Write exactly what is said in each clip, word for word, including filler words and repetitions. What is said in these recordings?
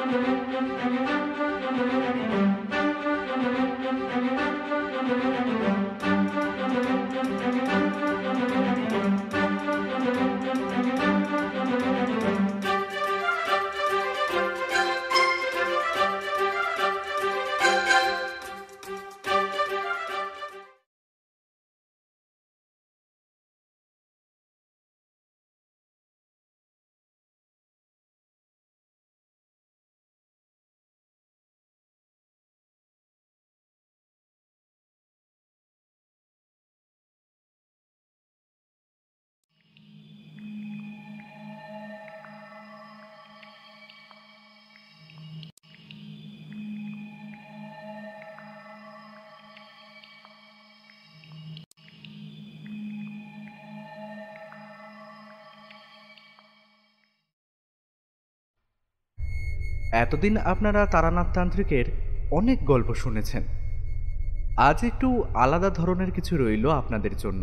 এতদিন আপনারা তারানাথ তান্ত্রিকের অনেক গল্প শুনেছেন। আজ একটু আলাদা ধরনের কিছু রইল আপনাদের জন্য।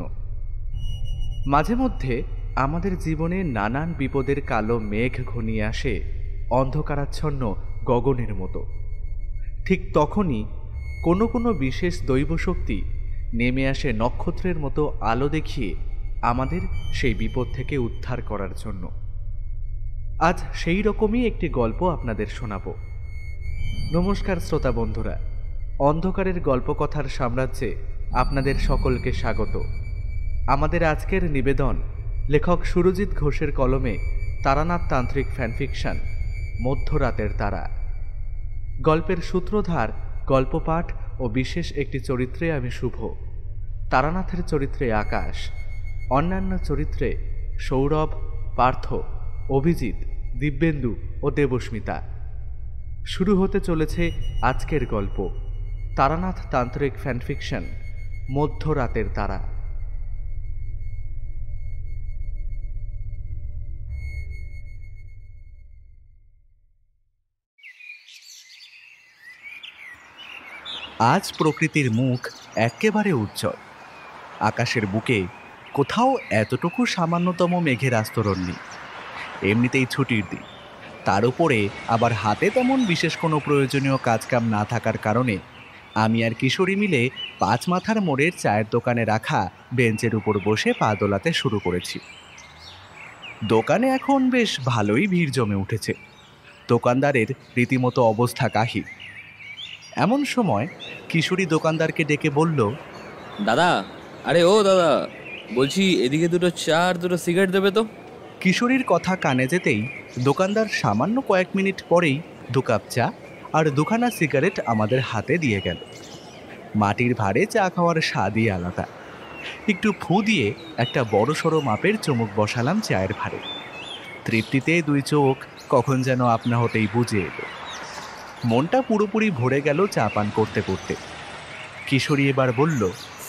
মাঝে মধ্যে আমাদের জীবনে নানান বিপদের কালো মেঘ ঘনিয়ে আসে অন্ধকারাচ্ছন্ন গগনের মতো। ঠিক তখনই কোনো কোনো বিশেষ দৈব শক্তি নেমে আসে নক্ষত্রের মতো আলো দেখিয়ে আমাদের সেই বিপদ থেকে উদ্ধার করার জন্য। আজ সেই রকমই একটি গল্প আপনাদের শোনাব। নমস্কার শ্রোতা বন্ধুরা, অন্ধকারের গল্পকথার সাম্রাজ্যে আপনাদের সকলকে স্বাগত। আমাদের আজকের নিবেদন লেখক সুরজিৎ ঘোষের কলমে তারানাথ তান্ত্রিক ফ্যানফিকশন মধ্যরাতের তারা। গল্পের সূত্রধার, গল্পপাঠ ও বিশেষ একটি চরিত্রে আমি শুভ। তারানাথের চরিত্রে আকাশ, অন্যান্য চরিত্রে সৌরভ, পার্থ, অভিজিৎ, দিব্যেন্দু ও দেবস্মিতা। শুরু হতে চলেছে আজকের গল্প, তারানাথ তান্ত্রিক ফ্যানফিকশন মধ্যরাতের তারা। আজ প্রকৃতির মুখ একেবারে উজ্জ্বল। আকাশের বুকে কোথাও এতটুকু সামান্যতম মেঘের আস্তরণ নেই। এমনিতেই ছুটির দিন, তার উপরে আবার হাতে তেমন বিশেষ কোনো প্রয়োজনীয় কাজকাম না থাকার কারণে আমি আর কিশোরী মিলে পাঁচ মাথার মোড়ের চায়ের দোকানে রাখা বেঞ্চের উপর বসে পা দোলাতে শুরু করেছি। দোকানে এখন বেশ ভালোই ভিড় জমে উঠেছে। দোকানদারের রীতিমতো অবস্থা কাহিল। এমন সময় কিশোরী দোকানদারকে ডেকে বলল, দাদা, আরে ও দাদা, বলছি এদিকে দুটো চা আর দুটো সিগারেট দেবে তো। কিশোরীর কথা কানে যেতেই দোকানদার সামান্য কয়েক মিনিট পরেই দু কাপ চা আর দুখানা সিগারেট আমাদের হাতে দিয়ে গেল। মাটির ভাঁড়ে চা খাওয়ার স্বাদই আলাদা। একটু ফু দিয়ে একটা বড় সড়ো মাপের চুমুক বসালাম চায়ের ভাঁড়ে। তৃপ্তিতে দুই চোখ কখন যেন আপনা হতেই বুঝে এলো। মনটা পুরোপুরি ভরে গেল চা পান করতে করতে। কিশোরী এবার বলল,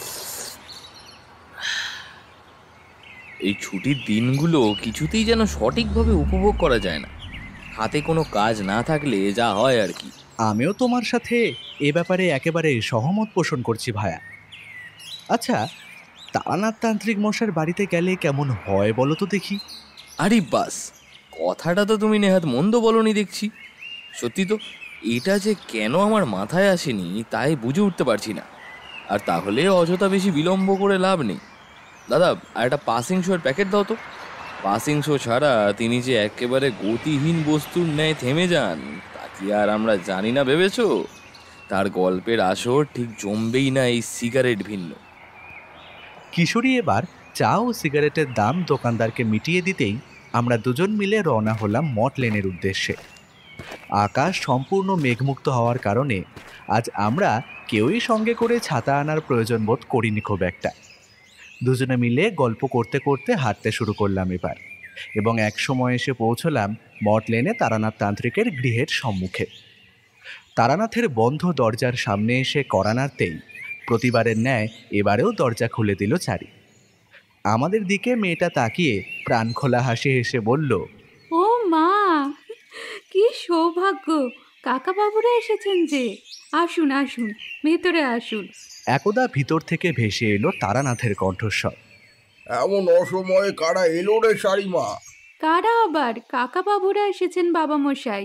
এই ছুটির দিনগুলো কিছুতেই যেন সঠিকভাবে উপভোগ করা যায় না। হাতে কোনো কাজ না থাকলে যা হয় আর কি। আমিও তোমার সাথে এ ব্যাপারে একেবারে সহমত পোষণ করছি ভায়া। আচ্ছা, তারানাথ তান্ত্রিক মশার বাড়িতে গেলে কেমন হয় বলো তো দেখি? আরে বাস, কথাটা তো তুমি নেহাত মন্দ বলনি দেখছি। সত্যি তো, এটা যে কেন আমার মাথায় আসেনি তাই বুঝে উঠতে পারছি না। আর তাহলে অযথা বেশি বিলম্ব করে লাভ নেই। দাদা, আর একটা পাসিং শোয়ের প্যাকেট দাও তো। পাসিং শো ছাড়া তিনি যে একেবারে গতিহীন বস্তুর ন্যায় থেমে যান তা কি আর আমরা জানি না ভেবেছ? তার গল্পের আসর ঠিক জমবেই না এই সিগারেট ভিন্ন। কিশোরী এবার চা ও সিগারেটের দাম দোকানদারকে মিটিয়ে দিতেই আমরা দুজন মিলে রওনা হলাম মঠ লেনের উদ্দেশ্যে। আকাশ সম্পূর্ণ মেঘমুক্ত হওয়ার কারণে আজ আমরা কেউই সঙ্গে করে ছাতা আনার প্রয়োজন বোধ করিনি খুব একটা। দুজনে মিলে গল্প করতে করতে হাঁটতে শুরু করলাম এবার, এবং এক সময় এসে পৌঁছলাম মঠ লেনে তারানাথ তান্ত্রিকের গৃহের সম্মুখে। তারানাথের বন্ধ দরজার সামনে এসে কড়া নাড়তেই প্রতিবারের ন্যায় এবারেও দরজা খুলে দিল চারি। আমাদের দিকে মেয়েটা তাকিয়ে প্রাণ খোলা হাসি হেসে বলল, ও মা, কি সৌভাগ্য! কাকা বাবুরা এসেছেন যে। আসুন আসুন, ভেতরে আসুন। একদা ভিতর থেকে ভেসে এলো তারানাথের কণ্ঠস্বর। এমন অসময়ে কারা এলো রে শাড়িমা? কারা আবার? কাকা বাবুরা এসেছেন বাবা মশাই।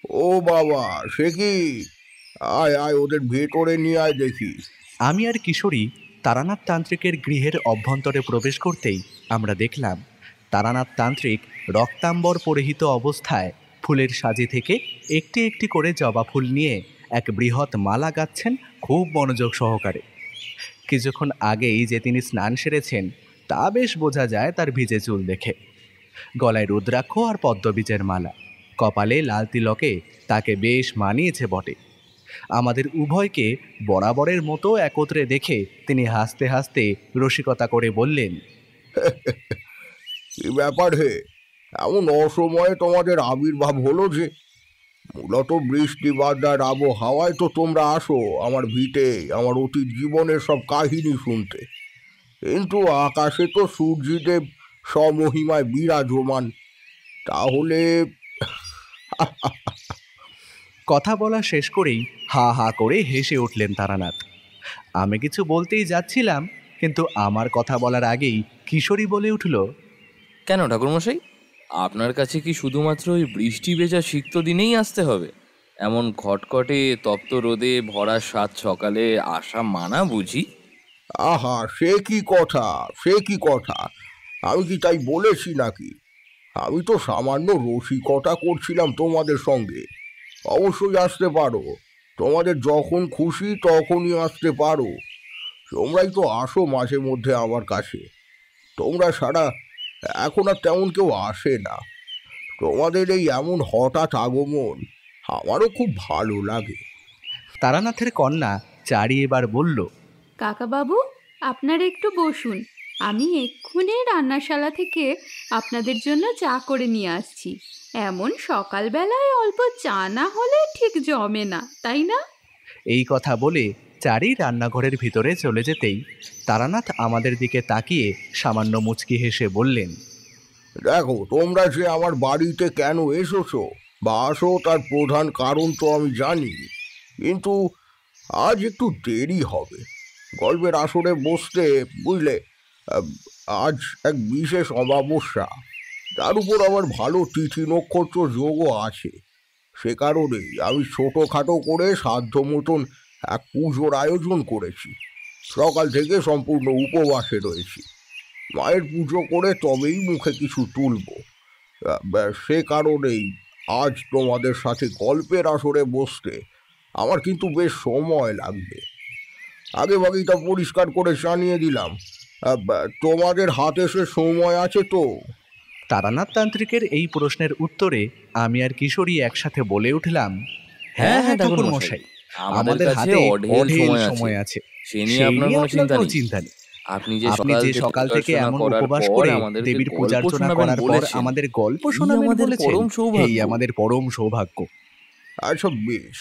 ও বাবা, সে কি? আয় আয়, ওদের ভেতরে নিয়ে আয় দেখি। আমি আর কিশোরী তারানাথ তান্ত্রিকের গৃহের অভ্যন্তরে প্রবেশ করতেই আমরা দেখলাম তারানাথ তান্ত্রিক রক্তাম্বর পরিহিত অবস্থায় ফুলের সাজি থেকে একটি একটি করে জবা ফুল নিয়ে এক বৃহৎ মালা গাচ্ছেন খুব মনোযোগ সহকারে। কিছুক্ষণ আগেই যে তিনি স্নান সেরেছেন তা বেশ বোঝা যায় তার ভিজে চুল দেখে। গলায় রুদ্রাক্ষ আর পদ্মবীজের মালা, কপালে লাল তিলকে তাকে বেশ মানিয়েছে বটে। আমাদের উভয়কে বরাবরের মতো একত্রে দেখে তিনি হাসতে হাসতে রসিকতা করে বললেন, কি ব্যাপার হে, এমন অসময়ে তোমাদের আবির্ভাব হলো যে? মূলত বৃষ্টি বাদলার আবহাওয়ায় তো তোমরা আসো আমার ভিটে আমার অতীত জীবনের সব কাহিনী শুনতে, কিন্তু আকাশে তো সূর্যদেব স্বমহিমায় বিরাজমান। তাহলে কথা বলা শেষ করেই হা হা করে হেসে উঠলেন তারানাথ। আমি কিছু বলতেই যাচ্ছিলাম, কিন্তু আমার কথা বলার আগেই কিশোরী বলে উঠল, কেন ঠাকুরমশাই, আপনার কাছে কি শুধুমাত্র ওই বৃষ্টি ভেজা সিক্ত দিনেই আসতে হবে? এমন খটখটে তপ্ত রোদে ভরা সাত সকালে আসা মানা বুঝি? আহা, সে কি কথা, সে কি কথা! আমি কি তাই বলেছি নাকি? আমি তো সামান্য রসিকতা করছিলাম তোমাদের সঙ্গে। অবশ্যই আসতে পারো, তোমাদের যখন খুশি তখনই আসতে পারো। তোমরাই তো আসো মাঝে মধ্যে আমার কাছে, তোমরা ছাড়া এখন আর তেমন কেউ আসে না। তোমাদের এই এমন হঠাৎ আগমন আমারও খুব ভালো লাগে। তারানাথের কন্যা চারি এবার বলল, কাকাবাবু, আপনারা একটু বসুন, আমি এক্ষুনি রান্নাশালা থেকে আপনাদের জন্য চা করে নিয়ে আসছি। এমন সকালবেলায় অল্প চা না হলে ঠিক জমে না, তাই না? এই কথা বলে চারি রান্নাঘরের ভিতরে চলে যেতেই তারানাথ আমাদের দিকে তাকিয়ে সামান্য মুচকি হেসে বললেন, দেখো, তোমরা যে আমার বাড়িতে কেন এসেছো বা আসো তার প্রধান কারণ তো আমি জানি, কিন্তু আজ একটু দেরি হবে গল্পের আসরে বসতে, বুঝলে? আহ, আজ এক বিশেষ অমাবস্যা, তার উপর আবার ভালো তিথি নক্ষত্র যোগও আছে। সে কারণেই আমি ছোটোখাটো করে সাধ্য মতন এক পুজোর আয়োজন করেছি। সকাল থেকে সম্পূর্ণ উপবাসে রয়েছি। মায়ের পুজো করে তবেই মুখে কিছু তুলব। আহ, ব্যাস, সে কারণেই আজ তোমাদের সাথে গল্পের আসরে বসতে আমার কিন্তু বেশ সময় লাগবে। আগে ভাগেই তা পরিষ্কার করে জানিয়ে দিলাম। আহ, বা- তোমাদের হাতে সে সময় আছে তো? তারানাথ তান্ত্রিকের এই প্রশ্নের উত্তরে আমি আর কিশোরী একসাথে বলে উঠলাম, হ্যাঁ হ্যাঁ ঠাকুর মশাই, আমাদের হাতে অঢেল সময় আছে, সে নিয়ে আপনার কোনো চিন্তা নেই। চিন্তা নেই। আপনি যে আপনি যে সকাল থেকে এমন উপবাস করে দেবীর পূজা অর্চনা করার পর আমাদের গল্প শোনাবেন বলেছেন, এই আমাদের পরম সৌভাগ্য। আচ্ছা বেশ,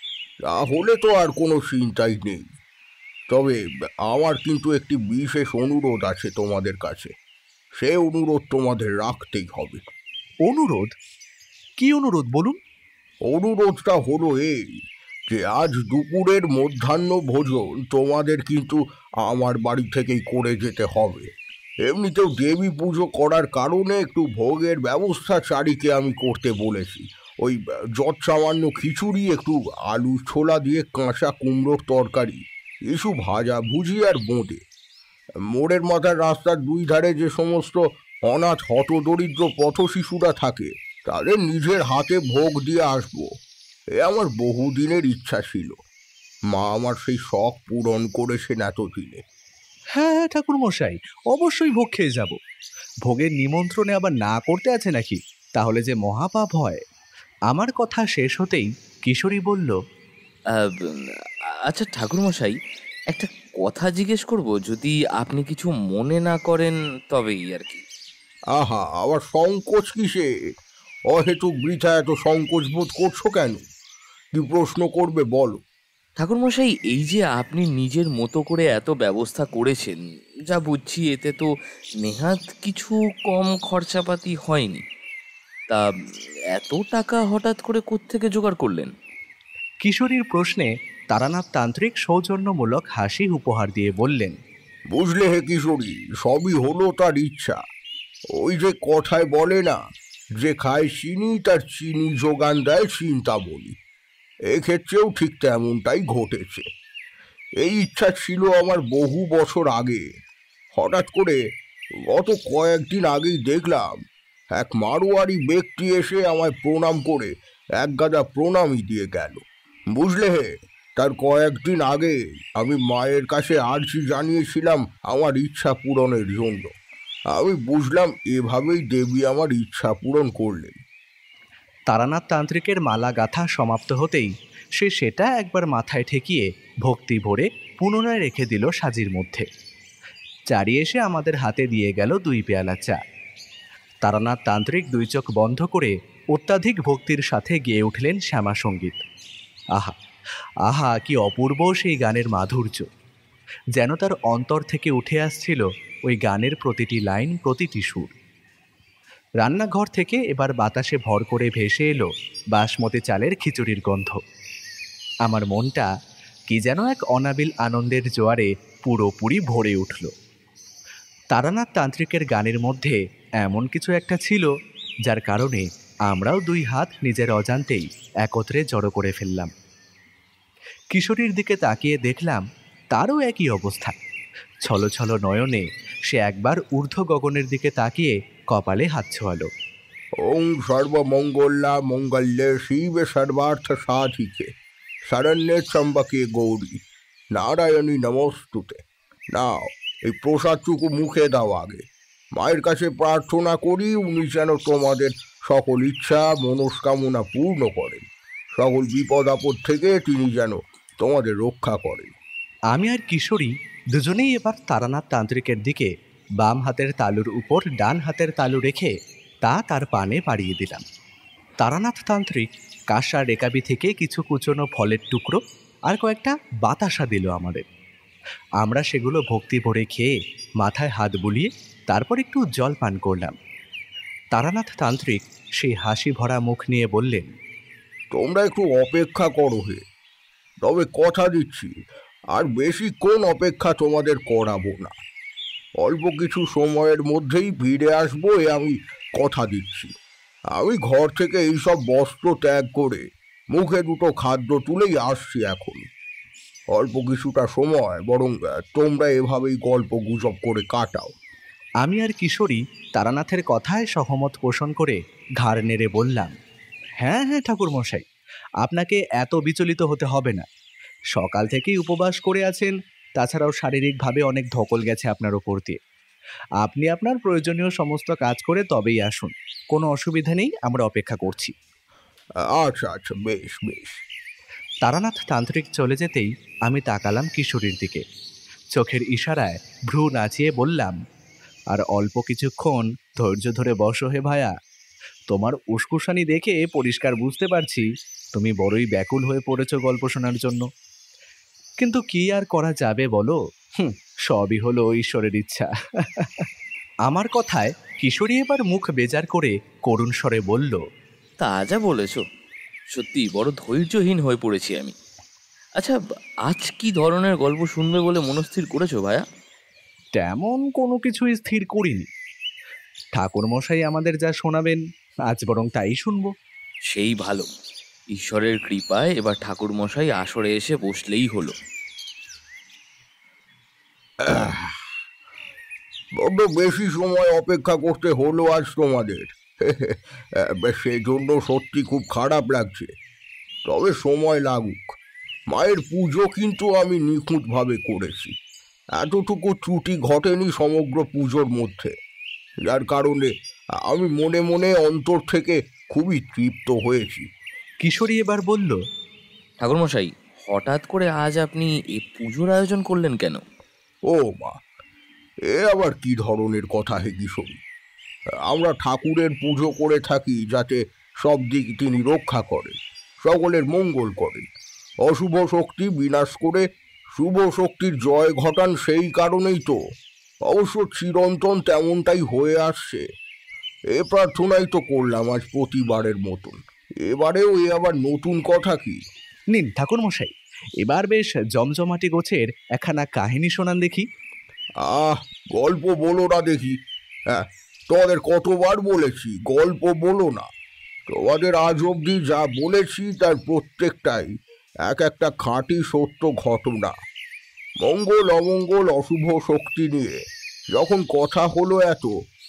তাহলে তো আর কোনো চিন্তাই নেই। তবে আমার কিন্তু একটি বিশেষ অনুরোধ আছে তোমাদের কাছে, সে অনুরোধ তোমাদের রাখতেই হবে। অনুরোধ? কি অনুরোধ বলুন? অনুরোধটা হলো এই যে আজ দুপুরের মধ্যাহ্ন ভোজন তোমাদের কিন্তু আমার বাড়ি থেকেই করে যেতে হবে। এমনিতেও দেবী পুজো করার কারণে একটু ভোগের ব্যবস্থা চারিকে আমি করতে বলেছি। ওই যৎ সামান্য খিচুড়ি, একটু আলু ছোলা দিয়ে কাঁচা কুমড়োর তরকারি, কিছু ভাজা ভুজি আর বোঁদে। মোড়ের মাথার রাস্তার দুই ধারে যে সমস্ত অনাথ হতদরিদ্র পথশিশুরা থাকে তাদের নিজের হাতে ভোগ দিয়ে আসবো, এ আমার বহুদিনের ইচ্ছা ছিল। মা আমার সেই শখ পূরণ করেছেন এতদিনে। হ্যাঁ হ্যাঁ ঠাকুর মশাই, অবশ্যই ভোগ খেয়ে যাব। ভোগের নিমন্ত্রণে আবার না করতে আছে নাকি? তাহলে যে মহাপাপ হয়। আমার কথা শেষ হতেই কিশোরী বলল, আহ, আচ্ছা ঠাকুরমশাই, একটা কথা জিজ্ঞেস করব, যদি আপনি কিছু মনে না করেন তবেই আর কি। আহা, আবার সংকোচ কিসে? অহেতুক বৃথা এত সংকোচ বোধ করছো কেন? কি প্রশ্ন করবে বলো। ঠাকুরমশাই, এই যে আপনি নিজের মতো করে এত ব্যবস্থা করেছেন, যা বুঝছি এতে তো নেহাত কিছু কম খরচাপাতি হয়নি। তা এত টাকা হঠাৎ করে কোত্থেকে জোগাড় করলেন? কিশোরীর প্রশ্নে তারানাথ তান্ত্রিক সৌজন্যমূলক হাসি উপহার দিয়ে বললেন, বুঝলে হে কিশোরী, সবই হলো তার ইচ্ছা। ওই যে কথায় বলে না, যে খায় চিনি তার চিনি যোগান দেয় চিন্তামণি। এক্ষেত্রেও ঠিক তেমনটাই ঘটেছে। এই ইচ্ছা ছিল আমার বহু বছর আগে। হঠাৎ করে গত কয়েকদিন আগেই দেখলাম এক মারোয়ারি ব্যক্তি এসে আমায় প্রণাম করে এক গাদা প্রণামই দিয়ে গেল। বুঝলে হে, তার কয়েকদিন আগে আমি মায়ের কাছে আর্জি জানিয়েছিলাম আমার ইচ্ছা পূরণের জন্য। আমি বুঝলাম এভাবেই দেবী আমার ইচ্ছা পূরণ করলেন। তারানাথ তান্ত্রিকের মালা গাঁথা সমাপ্ত হতেই সে সেটা একবার মাথায় ঠেকিয়ে ভক্তি ভরে পুনরায় রেখে দিল সাজির মধ্যে। চারি এসে আমাদের হাতে দিয়ে গেল দুই পেয়ালা চা। তারানাথ তান্ত্রিক দুই চোখ বন্ধ করে অত্যাধিক ভক্তির সাথে গেয়ে উঠলেন শ্যামা সঙ্গীত। আহা আহা, কি অপূর্ব সেই গানের মাধুর্য! যেন তার অন্তর থেকে উঠে আসছিল ওই গানের প্রতিটি লাইন, প্রতিটি সুর। রান্নাঘর থেকে এবার বাতাসে ভর করে ভেসে এলো বাসমতি চালের খিচুড়ির গন্ধ। আমার মনটা কি যেন এক অনাবিল আনন্দের জোয়ারে পুরোপুরি ভরে উঠল। তারানাথ তান্ত্রিকের গানের মধ্যে এমন কিছু একটা ছিল যার কারণে আমরাও দুই হাত নিজের অজান্তেই একত্রে জড়ো করে ফেললাম। কিশোরীর দিকে তাকিয়ে দেখলাম তারও একই অবস্থা। ছলো ছলো নয়নে সে একবার ঊর্ধ্ব গগনের দিকে তাকিয়ে কপালে হাত ছোঁয়ালো। ওং সর্বমঙ্গলা মঙ্গল্যে শিবে সর্বার্থ সাধিকে শরণ্যে ত্র্যম্বকে গৌরী নারায়ণী নমস্তুতে। নাও, এই প্রসাদটুকু মুখে দাও আগে। মায়ের কাছে প্রার্থনা করি উনি যেন তোমাদের সকল ইচ্ছা মনস্কামনা পূর্ণ করেন, সকল বিপদ আপদ থেকে তিনি যেন তোমাদের রক্ষা করেন। আমি আর কিশোরী দুজনেই এবার তারানাথ তান্ত্রিকের দিকে বাম হাতের তালুর উপর ডান হাতের তালু রেখে তা তার পানে পাড়িয়ে দিলাম। তারানাথ তান্ত্রিক কাঁসা রেকাবি থেকে কিছু কুচনো ফলের টুকরো আর কয়েকটা বাতাসা দিল আমাদের। আমরা সেগুলো ভক্তি ভরে খেয়ে মাথায় হাত বুলিয়ে তারপর একটু জল পান করলাম। তারানাথ তান্ত্রিক সেই হাসি ভরা মুখ নিয়ে বললেন, তোমরা একটু অপেক্ষা করো হে, তবে কথা দিচ্ছি আর বেশিক্ষণ অপেক্ষা তোমাদের করাবো না। অল্প কিছু সময়ের মধ্যেই ফিরে আসবো, এ আমি কথা দিচ্ছি। আমি ঘর থেকে এইসব বস্ত্র ত্যাগ করে মুখে দুটো খাদ্য তুলেই আসছি এখন। অল্প কিছুটা সময় বরং তোমরা এভাবেই গল্প গুজব করে কাটাও। আমি আর কিশোরী তারানাথের কথায় সহমত পোষণ করে ঘাড় নেড়ে বললাম, হ্যাঁ হ্যাঁ ঠাকুরমশাই, আপনাকে এত বিচলিত হতে হবে না। সকাল থেকেই উপবাস করে আছেন, তাছাড়াও শারীরিকভাবে অনেক ধকল গেছে আপনার ওপর দিয়ে। আপনি আপনার প্রয়োজনীয় সমস্ত কাজ করে তবেই আসুন, কোনো অসুবিধা নেই, আমরা অপেক্ষা করছি। আচ্ছা আচ্ছা, বেশ বেশ। তারানাথ তান্ত্রিক চলে যেতেই আমি তাকালাম কিশোরীর দিকে। চোখের ইশারায় ভ্রু নাচিয়ে বললাম, আর অল্প কিছুক্ষণ ধৈর্য ধরে বসো হে ভায়া। তোমার উস্কুসানি দেখে পরিষ্কার বুঝতে পারছি তুমি বড়ই ব্যাকুল হয়ে পড়েছ গল্প শোনার জন্য। কিন্তু কি আর করা যাবে বলো, হুম, সবই হলো ঈশ্বরের ইচ্ছা। আমার কথায় কিশোরী এবার মুখ বেজার করে করুণ স্বরে বলল, তা যা বলেছ, সত্যি বড় ধৈর্যহীন হয়ে পড়েছি আমি। আচ্ছা, আজ কি ধরনের গল্প শুনবে বলে মনস্থির করেছো ভায়া? তেমন কোনো কিছুই স্থির করিনি। ঠাকুরমশাই আমাদের যা শোনাবেন আজ বরং তাই শুনবো। সেই ভালো, ঈশ্বরের কৃপায় এবার ঠাকুর মশাই আসরে এসে বসলেই হলো। বড্ড বেশি সময় অপেক্ষা করতে হলো আজ তোমাদের, সেই জন্য সত্যি খুব খারাপ লাগছে। তবে সময় লাগুক, মায়ের পুজো কিন্তু আমি নিখুঁতভাবে করেছি। এতটুকু ত্রুটি ঘটেনি সমগ্র পুজোর মধ্যে, যার কারণে আমি মনে মনে অন্তর থেকে খুবই তৃপ্ত হয়েছি। কিশোরী এবার বলল, ঠাকুরমশাই, হঠাৎ করে আজ আপনি এই পুজোর আয়োজন করলেন কেন? ও মা, এ আবার কি ধরনের কথা হে কিশোরী? আমরা ঠাকুরের পুজো করে থাকি যাতে সব দিক তিনি রক্ষা করেন, সকলের মঙ্গল করেন, অশুভ শক্তি বিনাশ করে শুভ শক্তির জয় ঘটান। সেই কারণেই তো অবশ্য চিরন্তন তেমনটাই হয়ে আসছে। এ প্রার্থনাই তো করলাম আজ প্রতিবারের মতন। এবারেও এ আবার নতুন কথা কি? নিন ঠাকুরমশাই, এবার বেশ জমজমাটি গোছের একখানা কাহিনী শোনান দেখি। আহ, গল্প বলো না দেখি। হ্যাঁ, তোমাদের কতবার বলেছি গল্প বলো না। তোমাদের আজ অবধি যা বলেছি তার প্রত্যেকটাই এক একটা খাঁটি সত্য ঘটনা। মঙ্গল অমঙ্গল অশুভ শক্তি নিয়ে যখন কথা হলো এত,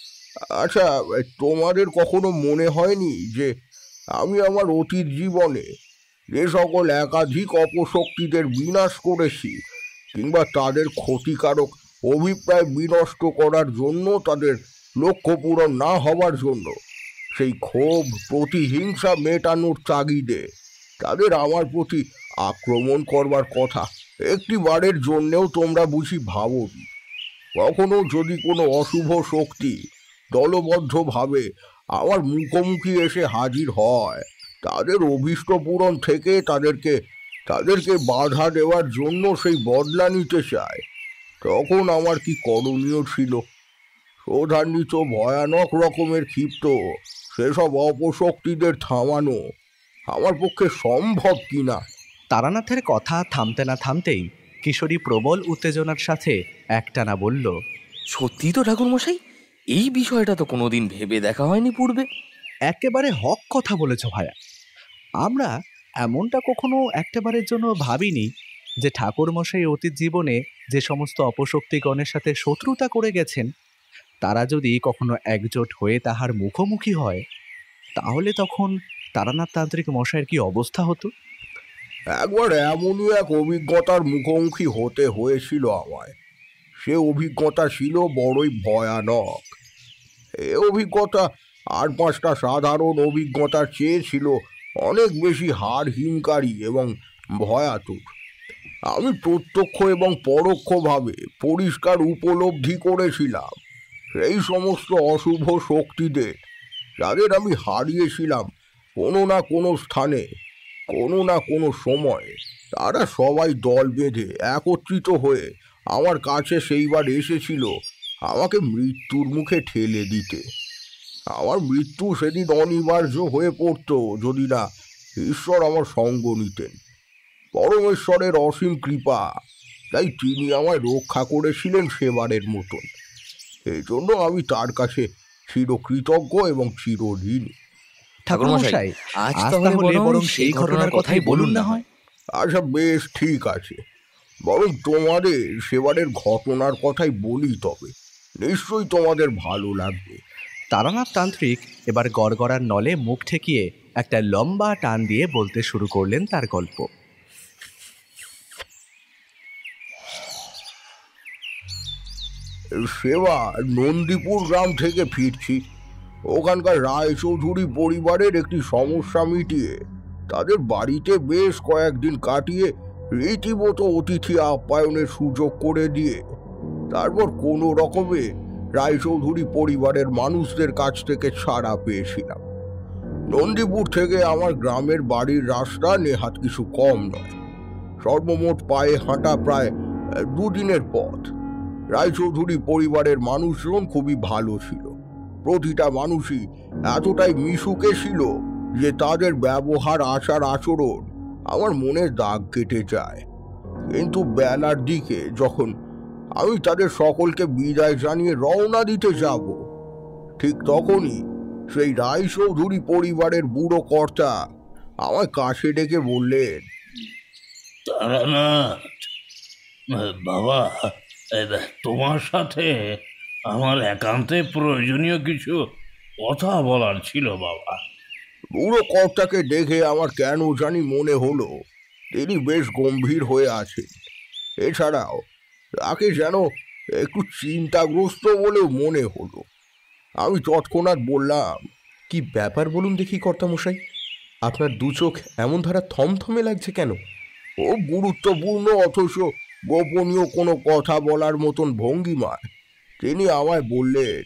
আচ্ছা, তোমাদের কখনো মনে হয়নি যে আমি আমার অতীত জীবনে যে সকল একাধিক অপশক্তিদের বিনাশ করেছি, কিংবা তাদের ক্ষতিকারক অভিপ্রায় বিনষ্ট করার জন্য, তাদের লক্ষ্য পূরণ না হওয়ার জন্য, সেই ক্ষোভ প্রতিহিংসা মেটানোর তাগিদে তাদের আমার প্রতি আক্রমণ করবার কথা একটি বারের জন্যেও তোমরা বুঝি ভাবোনি? কখনো যদি কোনো অশুভ শক্তি দলবদ্ধভাবে আমার মুখোমুখি এসে হাজির হয়, তাদের অভীষ্ট পূরণ থেকে তাদেরকে তাদেরকে বাধা দেওয়ার জন্য সেই বদলা নিতে চায়, তখন আমার কি করণীয় ছিল? প্রধান্বিত ভয়ানক রকমের ক্ষিপ্ত সেসব অপশক্তিদের থামানো আমার পক্ষে সম্ভব কিনা? তারানাথের কথা থামতে না থামতেই কিশোরী প্রবল উত্তেজনার সাথে একটানা বলল, সত্যি তো ঠাকুরমশাই, এই বিষয়টা তো কোনোদিন ভেবে দেখা হয়নি পূর্বে। একেবারে হক কথা বলেছ ভায়া। আমরা এমনটা কখনো একটাবারের জন্য ভাবিনি যে ঠাকুরমশাই অতীত জীবনে যে সমস্ত অপশক্তিগণের সাথে শত্রুতা করে গেছেন, তারা যদি কখনো একজোট হয়ে তাহার মুখোমুখি হয়, তাহলে তখন তারানাথ তান্ত্রিক মশাইয়ের কি অবস্থা হতো? একবার এমনই এক অভিজ্ঞতার মুখোমুখি হতে হয়েছিল আমায়। সে অভিজ্ঞতা ছিল বড়ই ভয়ানক। এ অভিজ্ঞতা আর পাঁচটা সাধারণ অভিজ্ঞতার চেয়ে ছিল অনেক বেশি হাড়হিমকারী এবং ভয়াতুর। আমি প্রত্যক্ষ এবং পরোক্ষভাবে পরিষ্কার উপলব্ধি করেছিলাম সেই সমস্ত অশুভ শক্তিদের, যাদের আমি হারিয়েছিলাম কোনো না কোনো স্থানে, কোনো না কোনো সময়ে। তারা সবাই দল বেঁধে একত্রিত হয়ে আমার কাছে সেইবার এসেছিল আমাকে মৃত্যুর মুখে ঠেলে দিতে। আমার মৃত্যু সেদিন অনিবার্য হয়ে পড়ত যদি না ঈশ্বর আমার সঙ্গ নিতেন। পরমেশ্বরের অসীম কৃপা, তাই তিনি আমায় রক্ষা করেছিলেন সেবারের মতন। এই জন্য আমি তার কাছে চিরকৃতজ্ঞ এবং চিরঋণী। ঠাকুরমশাই, আজ তাহলে বরং সেই ঘটনার কথাই বলুন না হয়। আচ্ছা, বেশ, ঠিক আছে, বরং তোমাদের সেবারের ঘটনার কথাই বলি, তবে নিশ্চয়ই তোমাদের ভালো লাগবে। তারানাথ তান্ত্রিক এবার গড়গড়ার নলে মুখ ঠেকিয়ে একটা লম্বা টান দিয়ে বলতে শুরু করলেন তার গল্প। সেবা নন্দীপুর গ্রাম থেকে ফিরছি। ওখানকার রায়চৌধুরী পরিবারের একটি সমস্যা মিটিয়ে তাদের বাড়িতে বেশ কয়েকদিন কাটিয়ে রীতিমতো অতিথি আপ্যায়নের সুযোগ করে দিয়ে তারপর কোনো রকমে রায়চৌধুরী পরিবারের মানুষদের কাছ থেকে ছাড়া পেয়েছিলাম। নন্দীপুর থেকে আমার গ্রামের বাড়ির রাস্তা নেহাত কিছু কম নয়। সর্বমোট পায়ে হাঁটা প্রায় দুদিনের পথ। রায়চৌধুরী পরিবারের মানুষজন খুবই ভালো ছিল। প্রতিটা মানুষই এতটাই মিশুকে ছিল যে তাদের ব্যবহার, আচার আচরণ আমার মনে দাগ কেটে যায়। কিন্তু বেলার দিকে যখন আমি তাদের সকলকে বিদায় জানিয়ে রওনা দিতে যাব, ঠিক তখনই সেই রায়চৌধুরী পরিবারের বুড়ো কর্তা আমার কাছে ডেকে বললেন, তারানাথ বাবা, তোমার সাথে আমার একান্তে প্রয়োজনীয় কিছু কথা বলার ছিল বাবা। বুড়ো কর্তাকে দেখে আমার কেন জানি মনে হলো তিনি বেশ গম্ভীর হয়ে আছেন। এছাড়াও তাকে যেন একটু চিন্তাগ্রস্ত বলেও মনে হলো। আমি তৎক্ষণাৎ বললাম, কি ব্যাপার বলুন দেখি কর্তামশাই, আপনার দু চোখ এমন ধারা থমথমে লাগছে কেন? ও গুরুত্বপূর্ণ অথচ গোপনীয় কোনো কথা বলার মতন ভঙ্গিমায় তিনি আমায় বললেন,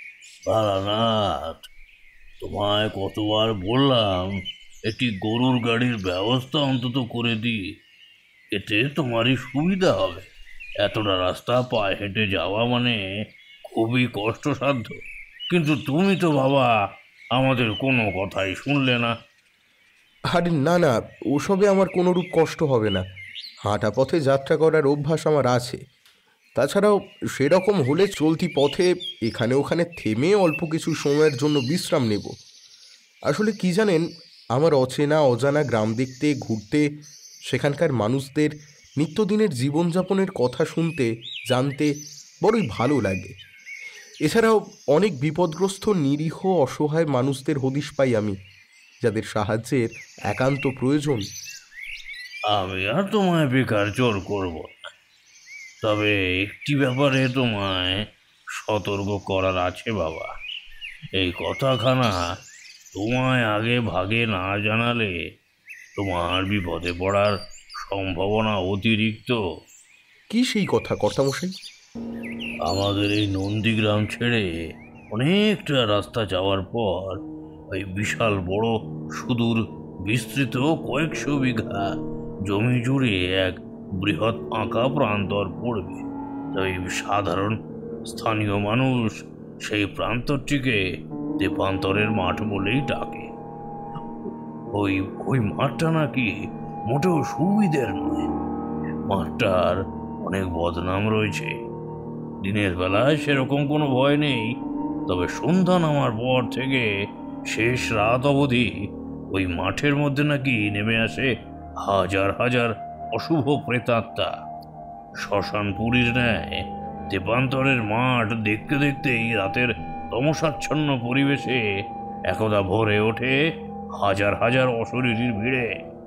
তারানাথ, তোমায় কতবার বললাম একটি গরুর গাড়ির ব্যবস্থা অন্তত করে দিই, এতে তোমারই সুবিধা হবে। এতটা রাস্তা পায়ে হেঁটে যাওয়া মানে খুবই কষ্টসাধ্য। কিন্তু তুমি তো বাবা আমাদের কোনো কথাই শুনলে না। আরে না না, ওসবে আমার কোনোরূপ কষ্ট হবে না। হাঁটা পথে যাত্রা করার অভ্যাস আমার আছে। তাছাড়াও সেরকম হলে চলতি পথে এখানে ওখানে থেমে অল্প কিছু সময়ের জন্য বিশ্রাম নেব। আসলে কি জানেন, আমার অচেনা অজানা গ্রাম দেখতে ঘুরতে, সেখানকার মানুষদের নিত্যদিনের জীবনযাপনের কথা শুনতে জানতে বড়ই ভালো লাগে। এছাড়াও অনেক বিপদগ্রস্ত নিরীহ অসহায় মানুষদের হদিশ পাই আমি, যাদের সাহায্যের একান্ত প্রয়োজন। আমি আর তোমায় বেকার জোর করব না, তবে একটি ব্যাপারে তোমায় সতর্ক করার আছে বাবা। এই কথাখানা তোমায় আগে ভাগে না জানালে তোমার বিপদে পড়ার সম্ভাবনা অতিরিক্ত। কি সেই কথা কর্তামশাই? আমাদের এই নন্দীগ্রাম ছেড়ে অনেকটা রাস্তা যাওয়ার পর ওই বিশাল বড় সুদূর বিস্তৃত কয়েকশো বিঘা জমি জুড়ে এক বৃহৎ ফাঁকা প্রান্তর পড়বে। তাই সাধারণ স্থানীয় মানুষ সেই প্রান্তরটিকে তেপান্তরের মাঠ বলেই ডাকে। ওই ওই মাঠটা নাকি মোটেও সুবিধের নয়। মাঠটার অনেক বদনাম রয়েছে। দিনের বেলায় সেরকম কোনো ভয় নেই, তবে সন্ধ্যা নামার পর থেকে শেষ রাত অবধি ওই মাঠের মধ্যে নাকি নেমে আসে হাজার হাজার অশুভ প্রেতাত্মা। শ্মশানপুরীর ন্যায় তেপান্তরের মাঠ দেখতে দেখতেই রাতের তমসাচ্ছন্ন পরিবেশে একদা ভরে ওঠে হাজার হাজার অশরীরীর ভিড়ে।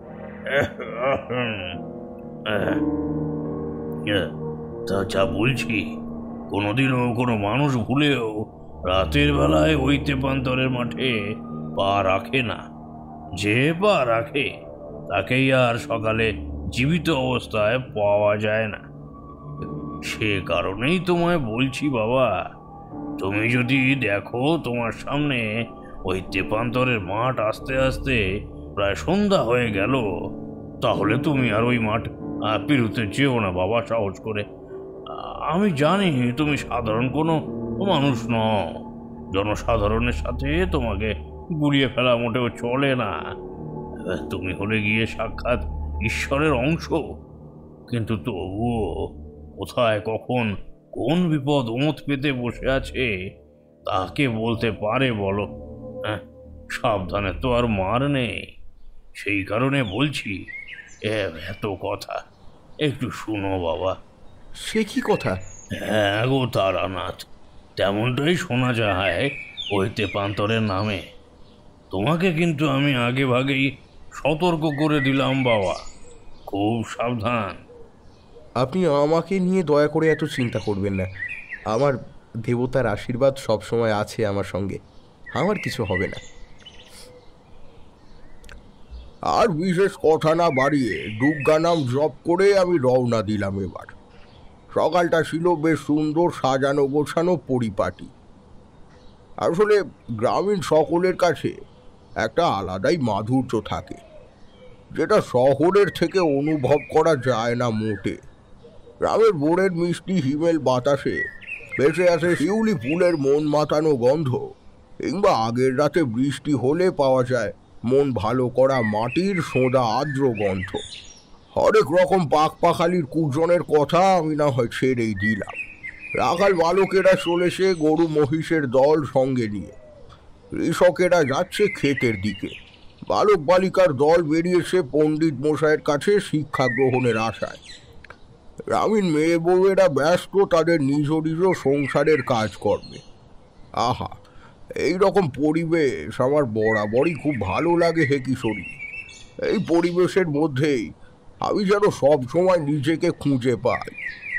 তা যা বলছি, কোনোদিনও কোনো মানুষ ভুলেও রাতের বেলায় ওই তেপান্তরের মাঠে পা রাখে না। যে পা রাখে তাকেই আর সকালে জীবিত অবস্থায় পাওয়া যায় না। সে কারণেই তোমায় বলছি বাবা, তুমি যদি দেখো তোমার সামনে ওই তেপান্তরের মাঠ আস্তে আস্তে প্রায় সন্ধ্যা হয়ে গেল, তাহলে তুমি আর ওই মাঠ পেরুতে যেও না বাবা, সাহস করে। আমি জানি তুমি সাধারণ কোনো মানুষ নও, জনসাধারণের সাথে তোমাকে গুলিয়ে ফেলা মোটেও চলে না। তুমি হলে গিয়ে সাক্ষাৎ ঈশ্বরের অংশ, কিন্তু তবুও কোথায় কখন কোন বিপদ ওঁত পেতে বসে আছে তাকে বলতে পারে বলো? হ্যাঁ, সাবধানে তো আর মার নেই। সেই কারণে বলছি, এত কথা একটু শুনো বাবা। সে কি কথা? হ্যাঁ গো তারানাথ, তেমনটাই শোনা যায় ওই তেপান্তরের নামে। তোমাকে কিন্তু আমি আগে ভাগেই সতর্ক করে দিলাম বাবা, খুব সাবধান। আপনি আমাকে নিয়ে দয়া করে এত চিন্তা করবেন না। আমার দেবতার আশীর্বাদ সবসময় আছে আমার সঙ্গে, আমার কিছু হবে না। আর বিশেষ কথা না বাড়িয়ে দুর্গা নাম জপ করে আমি রওনা দিলাম। এবার সকালটা ছিল বেশ সুন্দর, সাজানো গোছানো পরিপাটি। আসলে গ্রামীণ সকলের কাছে একটা আলাদাই মাধুর্য থাকে, যেটা শহরের থেকে অনুভব করা যায় না মোটে। গ্রামের ভোরের মিষ্টি হিমেল বাতাসে ভেসে আসে শিউলি ফুলের মন মাতানো গন্ধ, কিংবা আগের রাতে বৃষ্টি হলে পাওয়া যায় মন ভালো করা মাটির সোঁদা আর্দ্র গন্ধ। হরেক রকম পাক পাখালির কুজনের কথা আমি না হয় ছেড়েই দিলাম। রাখাল বালকেরা চলেছে গরু মহিষের দল সঙ্গে নিয়ে, কৃষকেরা যাচ্ছে ক্ষেতের দিকে, বালক বালিকার দল বেরিয়েছে পণ্ডিত মশাইয়ের কাছে শিক্ষা গ্রহণের আশায়। গ্রামীণ মেয়ে বউয়েরা ব্যস্ত তাদের নিজ নিজ সংসারের কাজকর্মে। আহা, এই রকম পরিবেশ আমার বরাবরই খুব ভালো লাগে হে কিশোরী। এই পরিবেশের মধ্যেই আমি যেন সব সময় নিজেকে খুঁজে পাই।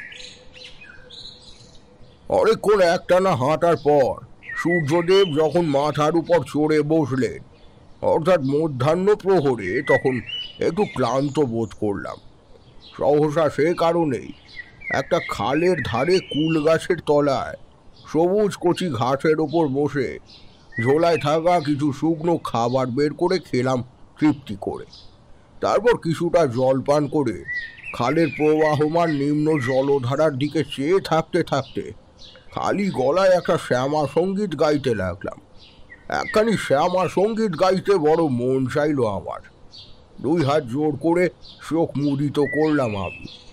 অনেকক্ষণ একটানা হাঁটার পর সূর্যদেব যখন মাথার উপর চড়ে বসলেন, অর্থাৎ মধ্যাহ্ন প্রহরে, তখন একটু ক্লান্ত বোধ করলাম। সহসা সে কারণেই একটা খালের ধারে কুল গাছের তলায় সবুজ কচি ঘাসের ওপর বসে ঝোলায় থাকা কিছু শুকনো খাবার বের করে খেলাম তৃপ্তি করে। তারপর কিছুটা জলপান করে খালের প্রবাহমান নিম্ন জলধারার দিকে চেয়ে থাকতে থাকতে খালি গলায় একটা শ্যামা সঙ্গীত গাইতে লাগলাম। একখানি শ্যামা সঙ্গীত গাইতে বড় মন চাইল আমার। দুই হাত জোর করে চোখ মুদিত করলাম আমি।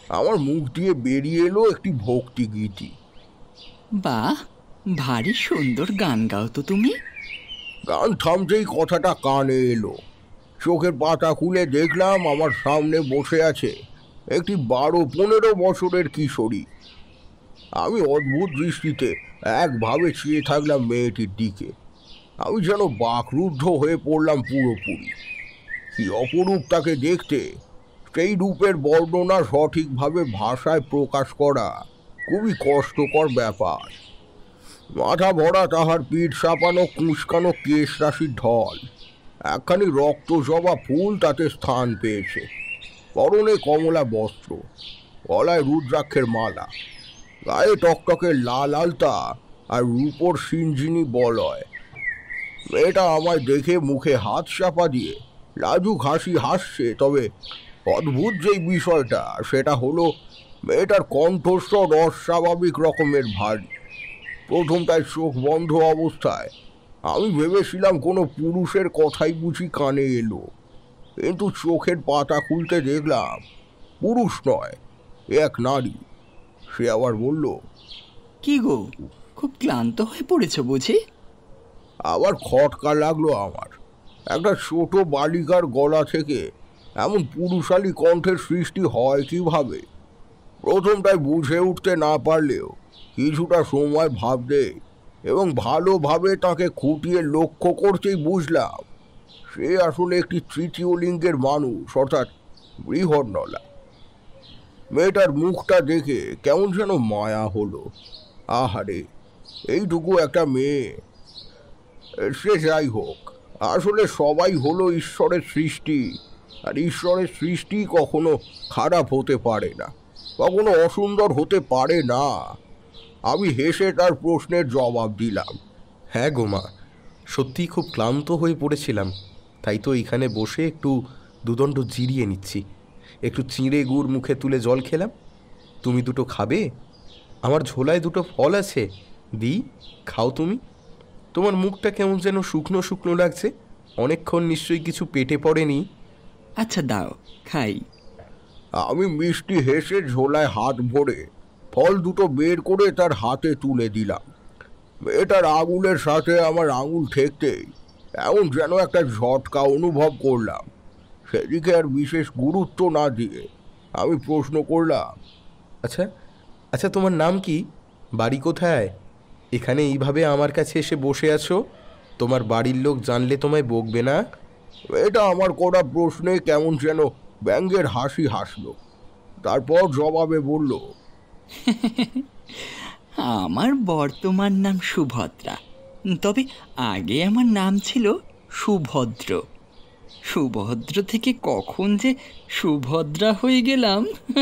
আমার মুখ দিয়ে বেরিয়ে এলো একটি ভক্তি গীতি। বাহ, ভারী সুন্দর গান গাও তো তুমি। গান থামতেই কথাটা কানে এলো। চোখের পাতা খুলে দেখলাম আমার সামনে বসে আছে একটি বারো পনেরো বছরের কিশোরী। আমি অদ্ভুত দৃষ্টিতে একভাবে চেয়ে থাকলাম মেয়েটির দিকে। আমি যেন বাকরুদ্ধ হয়ে পড়লাম পুরোপুরি। কি অপরূপ তাকে দেখতে! সেই রূপের বর্ণনা সঠিকভাবে ভাষায় প্রকাশ করা খুবই কষ্টকর ব্যাপার। মাথা ভরা তাহার পিঠ সাপানো কুঁচকানো কেশ রাশির ঢল, একখানি রক্ত জবা ফুল তাতে স্থান পেয়েছে। পরনে কমলা বস্ত্র, গলায় রুদ্রাক্ষের মালা, গায়ে টকটকে লাল আলতা আর রূপোর সিঞ্জিনি বলয়। মেয়েটা আমায় দেখে মুখে হাত চাপা দিয়ে লাজুক হাসি হাসছে। তবে অদ্ভুত যেই বিষয়টা, সেটা হলো মেয়েটার কণ্ঠস্বর অস্বাভাবিক রকমের ভারী। প্রথম তাই চোখ বন্ধ অবস্থায় আমি ভেবেছিলাম কোনো পুরুষের কথাই বুঝি কানে এলো, কিন্তু চোখের পাতা খুলতে দেখলাম পুরুষ নয়, এক নারী। সে আবার বলল, কি গো, খুব ক্লান্ত হয়ে পড়েছো বুঝি? আবার খটকা লাগলো আমার। একটা ছোট বালিকার গলা থেকে এমন পুরুষালী কণ্ঠের সৃষ্টি হয় কিভাবে? প্রথমটাই বুঝে উঠতে না পারলেও কিছুটা সময় ভাবতে এবং ভালোভাবে তাকে খুঁটিয়ে লক্ষ্য করতেই বুঝলাম সে আসলে একটি তৃতীয় লিঙ্গের মানুষ, অর্থাৎ বৃহন্নলা। মেয়েটার মুখটা দেখে কেমন যেন মায়া হলো। আহারে, এইটুকু একটা মেয়ে! সে যাই হোক, আসলে সবাই হলো ঈশ্বরের সৃষ্টি, আর ঈশ্বরের সৃষ্টি কখনো খারাপ হতে পারে না, কখনো অসুন্দর হতে পারে না। আমি হেসে তার প্রশ্নের জবাব দিলাম, হ্যাঁ গো মা, সত্যিই খুব ক্লান্ত হয়ে পড়েছিলাম, তাই তো এইখানে বসে একটু দুদণ্ড জিরিয়ে নিচ্ছি। একটু চিঁড়ে গুড় মুখে তুলে জল খেলাম। তুমি দুটো খাবে? আমার ঝোলায় দুটো ফল আছে, দিই, খাও তুমি। তোমার মুখটা কেমন যেন শুকনো শুকনো লাগছে, অনেকক্ষণ নিশ্চয়ই কিছু পেটে পড়েনি। আচ্ছা দাও, খাই। আমি মিষ্টি হেসে ঝোলায় হাত ভরে ফল দুটো বের করে তার হাতে তুলে দিলাম। মেয়েটার আঙুলের সাথে আমার আঙুল ঠেকতেই এমন যেন একটা ঝটকা অনুভব করলাম। সেদিকে আর বিশেষ গুরুত্ব না দিয়ে আমি প্রশ্ন করলাম, আচ্ছা আচ্ছা তোমার নাম কি? বাড়ি কোথায়? এখানে এইভাবে আমার কাছে এসে বসে আছো, তোমার বাড়ির লোক জানলে তোমায় বকবে না? এটা আমার করা প্রশ্নে কেমন যেন ব্যঙ্গের হাসি হাসলো। তারপর জবাবে বলল, আমার বর্তমান নাম সুভদ্রা, তবে আগে আমার নাম ছিল সুভদ্র। সুভদ্র থেকে কখন যে সুভদ্রা হয়ে গেলাম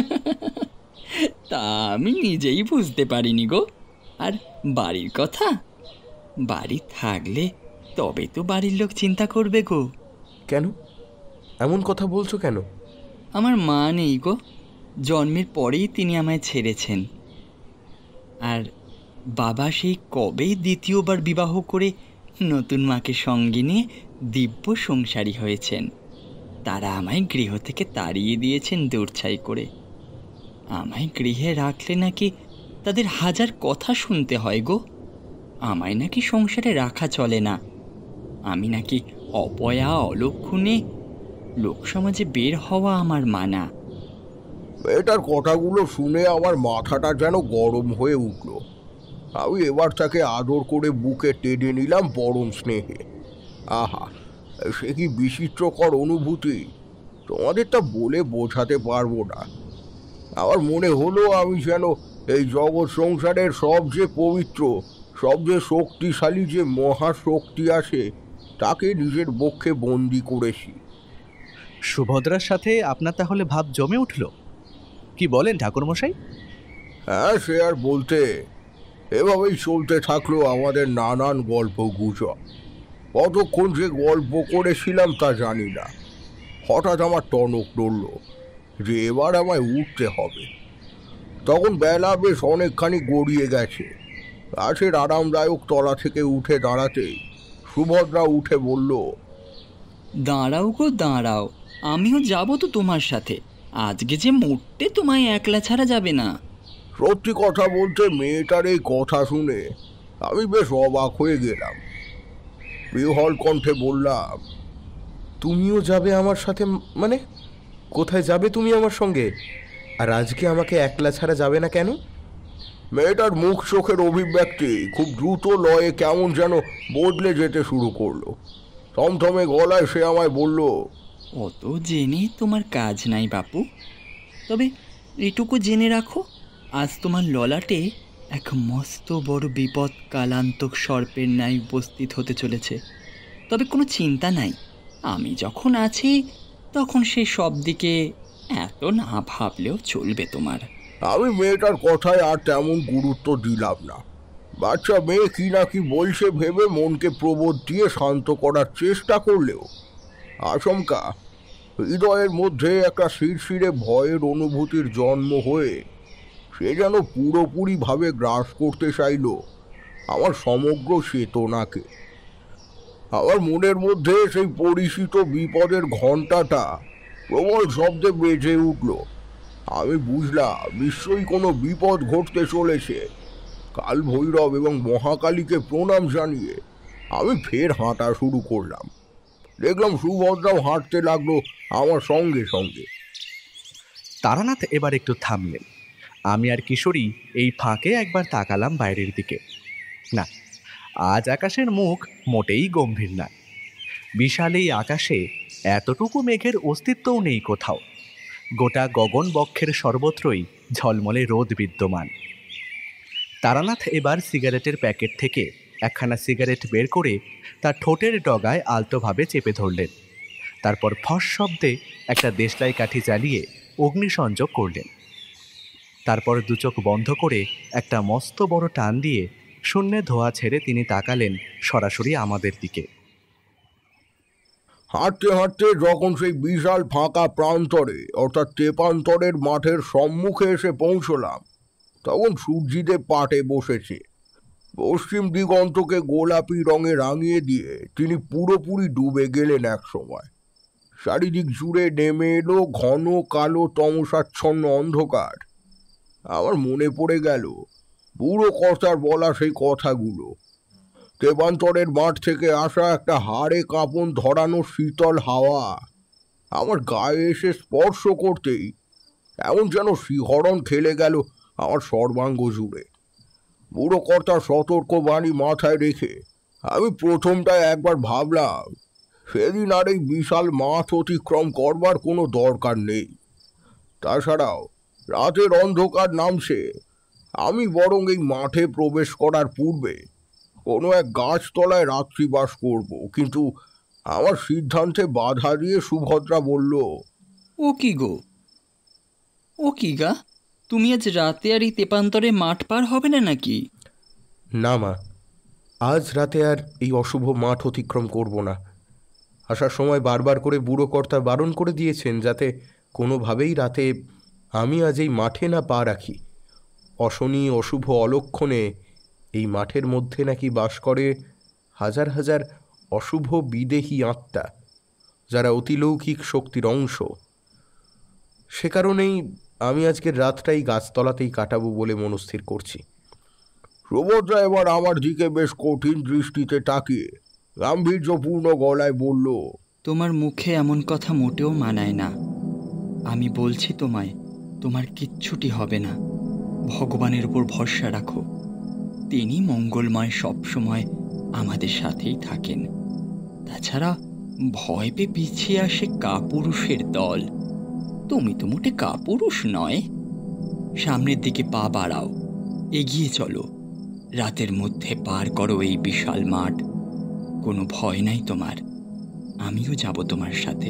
তা আমি নিজেই বুঝতে পারিনি গো। আর বাড়ির কথা, বাড়ি থাকলে তবে তো বাড়ির লোক চিন্তা করবে গো। কেন এমন কথা বলছো কেন? আমার মা নেই গো, জন্মের পরেই তিনি আমায় ছেড়েছেন। আর বাবা সেই কবেই দ্বিতীয়বার বিবাহ করে নতুন মাকে সঙ্গে নিয়ে দিব্য সংসারী হয়েছেন। তারা আমায় গৃহ থেকে তাড়িয়ে দিয়েছেন দূরছাই করে। আমায় গৃহে রাখলে নাকি তাদের হাজার কথা শুনতে হয় গো। আমায় নাকি সংসারে রাখা চলে না, আমি নাকি অপয়া অলক্ষণে লোক সমাজে বের হওয়া আমার মানা। মেয়েটার কথাগুলো শুনে আমার মাথাটা যেন গরম হয়ে উঠল। আমি এবার তাকে আদর করে বুকে টেনে নিলাম পরম স্নেহে। আহা, সে কি বিচিত্রকর অনুভূতি! তোমাদের তা বলে বোঝাতে পারবো না। আমার মনে হলো আমি যেন এই জগৎ সংসারের সবচেয়ে পবিত্র, সবচেয়ে শক্তিশালী যে মহাশক্তি আছে তাকে নিজের বক্ষে বন্দি করেছি। সুভদ্রার সাথে আপনার তাহলে ভাব জমে উঠল, কি বলেন ঠাকুরমশাই? হ্যাঁ, সে আর বলতে। এভাবেই চলতে থাকলো আমাদের নানান গল্প গুজব। কতক্ষণ যে গল্প করেছিলাম তা জানি না। হঠাৎ আমার টনক নড়ল যে এবার আমায় উঠতে হবে। তখন বেলা বেশ অনেকখানি গড়িয়ে গেছে। গাছের আরামদায়ক তলা থেকে উঠে দাঁড়াতেই সুভদ্রা উঠে বলল, দাঁড়াও গো দাঁড়াও, আমিও যাব তো তোমার সাথে। আজকে যে মোটে তোমায় একলা ছাড়া যাবে না। সত্যি কথা বলতে মেয়েটার এই কথা শুনে আমি বেশ অবাক হয়ে গেলাম। বিহ্বল কণ্ঠে বললাম, তুমিও যাবে আমার সাথে? মানে কোথায় যাবে তুমি আমার সঙ্গে? আর আজকে আমাকে একলা ছাড়া যাবে না কেন? মেয়েটার মুখ চোখের অভিব্যক্তি খুব দ্রুত লয়ে কেমন যেন বদলে যেতে শুরু করলো। থমথমে গলায় সে আমায় বলল, অত জেনে তোমার কাজ নাই বাপু, তবে এটুকু জেনে রাখো, আজ তোমার ললাটে এক মস্ত বড় বিপদ কালান্তক সর্পের ন্যায় উপস্থিত হতে চলেছে। তবে কোনো চিন্তা নাই, আমি যখন আছি তখন সে সব দিকে এত না ভাবলেও চলবে তোমার। আমি মেয়েটার কথায় আর তেমন গুরুত্ব দিলাম না। বাচ্চা মেয়ে কি না কি বলছে ভেবে মনকে প্রবোধ দিয়ে শান্ত করার চেষ্টা করলেও আশঙ্কা হৃদয়ের মধ্যে একটা শিরশিরে ভয়ের অনুভূতির জন্ম হয়ে সে যেন পুরোপুরিভাবে গ্রাস করতে চাইল আমার সমগ্র চেতনাকে। আমার মনের মধ্যে সেই পরিচিত বিপদের ঘণ্টাটা প্রবল শব্দে বেজে উঠল। আমি বুঝলাম নিশ্চয়ই কোনো বিপদ ঘটতে চলেছে। কাল ভৈরব এবং মহাকালীকে প্রণাম জানিয়ে আমি ফের হাঁটা শুরু করলাম। দেখলাম সুভদ্রাও হাঁটতে লাগলো আমার সঙ্গে সঙ্গে। তারানাথ এবার একটু থামলেন। আমি আর কিশোরী এই ফাঁকে একবার তাকালাম বাইরের দিকে। না, আজ আকাশের মুখ মোটেই গম্ভীর না। বিশাল এই আকাশে এতটুকু মেঘের অস্তিত্বও নেই কোথাও। গোটা গগন বক্ষের সর্বত্রই ঝলমলে রোদ বিদ্যমান। তারানাথ এবার সিগারেটের প্যাকেট থেকে একখানা সিগারেট বের করে তার ঠোঁটের ডগায় আলতোভাবে চেপে ধরলেন। তারপর ফস শব্দে একটা দেশলাই কাঠি জ্বালিয়ে অগ্নিসংযোগ করলেন। তারপর দুচোখ বন্ধ করে একটা মস্ত বড় টান দিয়ে শূন্যে ধোঁয়া ছেড়ে তিনি তাকালেন সরাসরি আমাদের দিকে। হাঁটতে হাঁটতে যখন সেই বিশাল ফাঁকা প্রান্তরে অর্থাৎ তেপান্তরের মাঠের সম্মুখে এসে পৌঁছলাম, তখন সূর্যিদেব পাটে বসেছে। পশ্চিম দিগন্তকে গোলাপি রঙে রাঙিয়ে দিয়ে তিনি পুরোপুরি ডুবে গেলেন এক সময়। চারিদিক জুড়ে নেমে এলো ঘন কালো তমসাচ্ছন্ন অন্ধকার। আমার মনে পড়ে গেল বুড়ো কর্তার বলা সেই কথাগুলো। তেপান্তরের মাঠ থেকে আসা একটা হাড়ে কাঁপন ধরানো শীতল হাওয়া আমার গায়ে এসে স্পর্শ করতেই এমন যেন শিহরণ খেলে গেল আমার সর্বাঙ্গ জুড়ে। বুড়ো কর্তার সতর্ক বাণী মাথায় রেখে আমি প্রথমটায় একবার ভাবলাম সেদিন আর এই বিশাল মাঠ অতিক্রম করবার কোনো দরকার নেই। তাছাড়াও রাতের অন্ধকার নামছে, আমি বরং এই মাঠে প্রবেশ করার পূর্বে কোনো এক গাছতলায় রাত্রিবাস করব। কিন্তু আমার সিদ্ধান্তে বাধা দিয়ে সুভদ্রা বলল, ও কি গো, ও কি গা, তুমি আজ রাতে আর এই তেপান্তরে মাঠ পার হবে না নাকি? না মা, আজ রাতে আর এই অশুভ মাঠ অতিক্রম করব না। আসার সময় বারবার করে বুড়ো কর্তা বারণ করে দিয়েছেন যাতে কোনোভাবেই রাতে আমি আজ এই মাঠে না পা রাখি। অশনি অশুভ অলক্ষণে এই মাঠের মধ্যে নাকি বাস করে হাজার হাজার অশুভ বিদেহী আত্মা, যারা অতিলৌকিক শক্তির অংশ। সে কারণেই আমি আজকের রাতটাই গাছতলাতেই কাটাবো বলে মনস্থির করছি। সুভদ্রা এবার আমার দিকে বেশ কঠিন দৃষ্টিতে তাকিয়ে গাম্ভীর্যপূর্ণ গলায় বলল, তোমার মুখে এমন কথা মোটেও মানায় না। আমি বলছি তোমায়, তোমার কিচ্ছুটি হবে না। ভগবানের উপর ভরসা রাখো, তিনি মঙ্গলময় সবসময় আমাদের সাথেই থাকেন। তাছাড়া ভয় পেয়ে পিছিয়ে আসে কাপুরুষের দল। তুমি তো মোটে কাপুরুষ নয়। সামনের দিকে পা বাড়াও, এগিয়ে চলো, রাতের মধ্যে পার করো এই বিশাল মাঠ। কোনো ভয় নাই তোমার, আমিও যাব তোমার সাথে।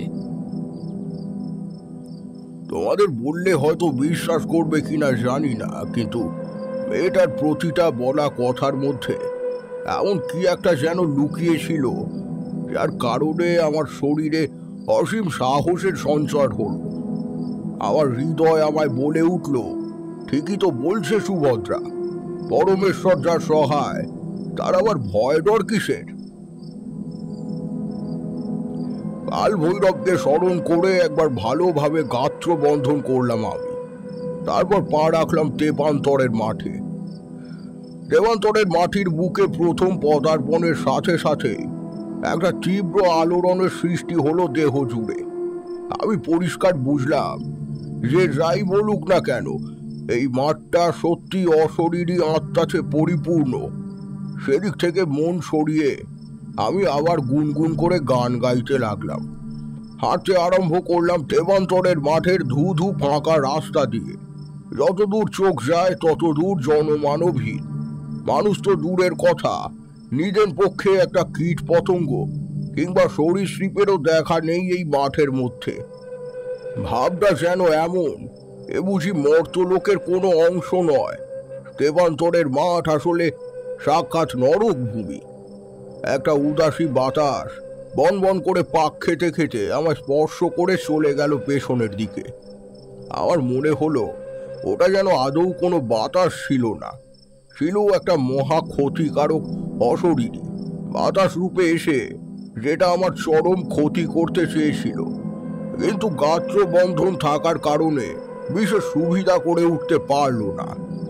তোমাদের বললে হয়তো বিশ্বাস করবে কিনা জানি না, কিন্তু মেয়েটার প্রতিটা বলা কথার মধ্যে এমন কি একটা যেন লুকিয়েছিল, যার কারণে আমার শরীরে অসীম সাহসের সঞ্চার হল। আমার হৃদয় আমায় বলে উঠল, ঠিকই তো বলছে সুভদ্রা, পরমেশ্বর যার সহায় তার আবার ভয় ডর কিসের? কাল ভৈরবকে স্মরণ করে একবার ভালোভাবে গাত্র বন্ধন করলাম আমি। তারপর পা রাখলাম তেপান্তরের মাঠে। তেপান্তরের মাটির বুকে প্রথম পদার্পণের সাথে সাথে একটা তীব্র আলোড়নের সৃষ্টি হলো দেহ জুড়ে। আমি পরিষ্কার বুঝলাম যে যাই বলুক না কেন, এই মাঠটা সত্যি অশরীরী আত্মাতে পরিপূর্ণ। সেদিক থেকে মন সরিয়ে আমি আবার গুনগুন করে গান গাইতে লাগলাম। হাঁটতে আরম্ভ করলাম তেপান্তরের মাঠের ধু ধু ফাঁকা রাস্তা দিয়ে। যতদূর চোখ যায় ততদূর জনমানবহীন। মানুষ তো দূরের কথা, নিজের পক্ষে একটা কীট পতঙ্গ কিংবা সরীসৃপেরও দেখা নেই এই মাঠের মধ্যে। ভাবটা যেন এমন, এ বুঝি মর্তলোকের কোনো অংশ নয়। তেপান্তরের মাঠ আসলে সাক্ষাৎ নরক ভূমি। একটা উদাসী বাতাস বন বন করে পাক খেতে খেতে আমার স্পর্শ করে চলে গেল পেছনের দিকে। আমার মনে হলো ওটা যেন আদৌ কোনো বাতাস ছিল না, ছিল একটা মহা ক্ষতিকারক অশরীরী বাতাস রূপে এসে যেটা আমার চরম ক্ষতি করতে চেয়েছিল, কিন্তু গাত্র বন্ধন থাকার কারণে বিশেষ সুবিধা করে উঠতে পারল না।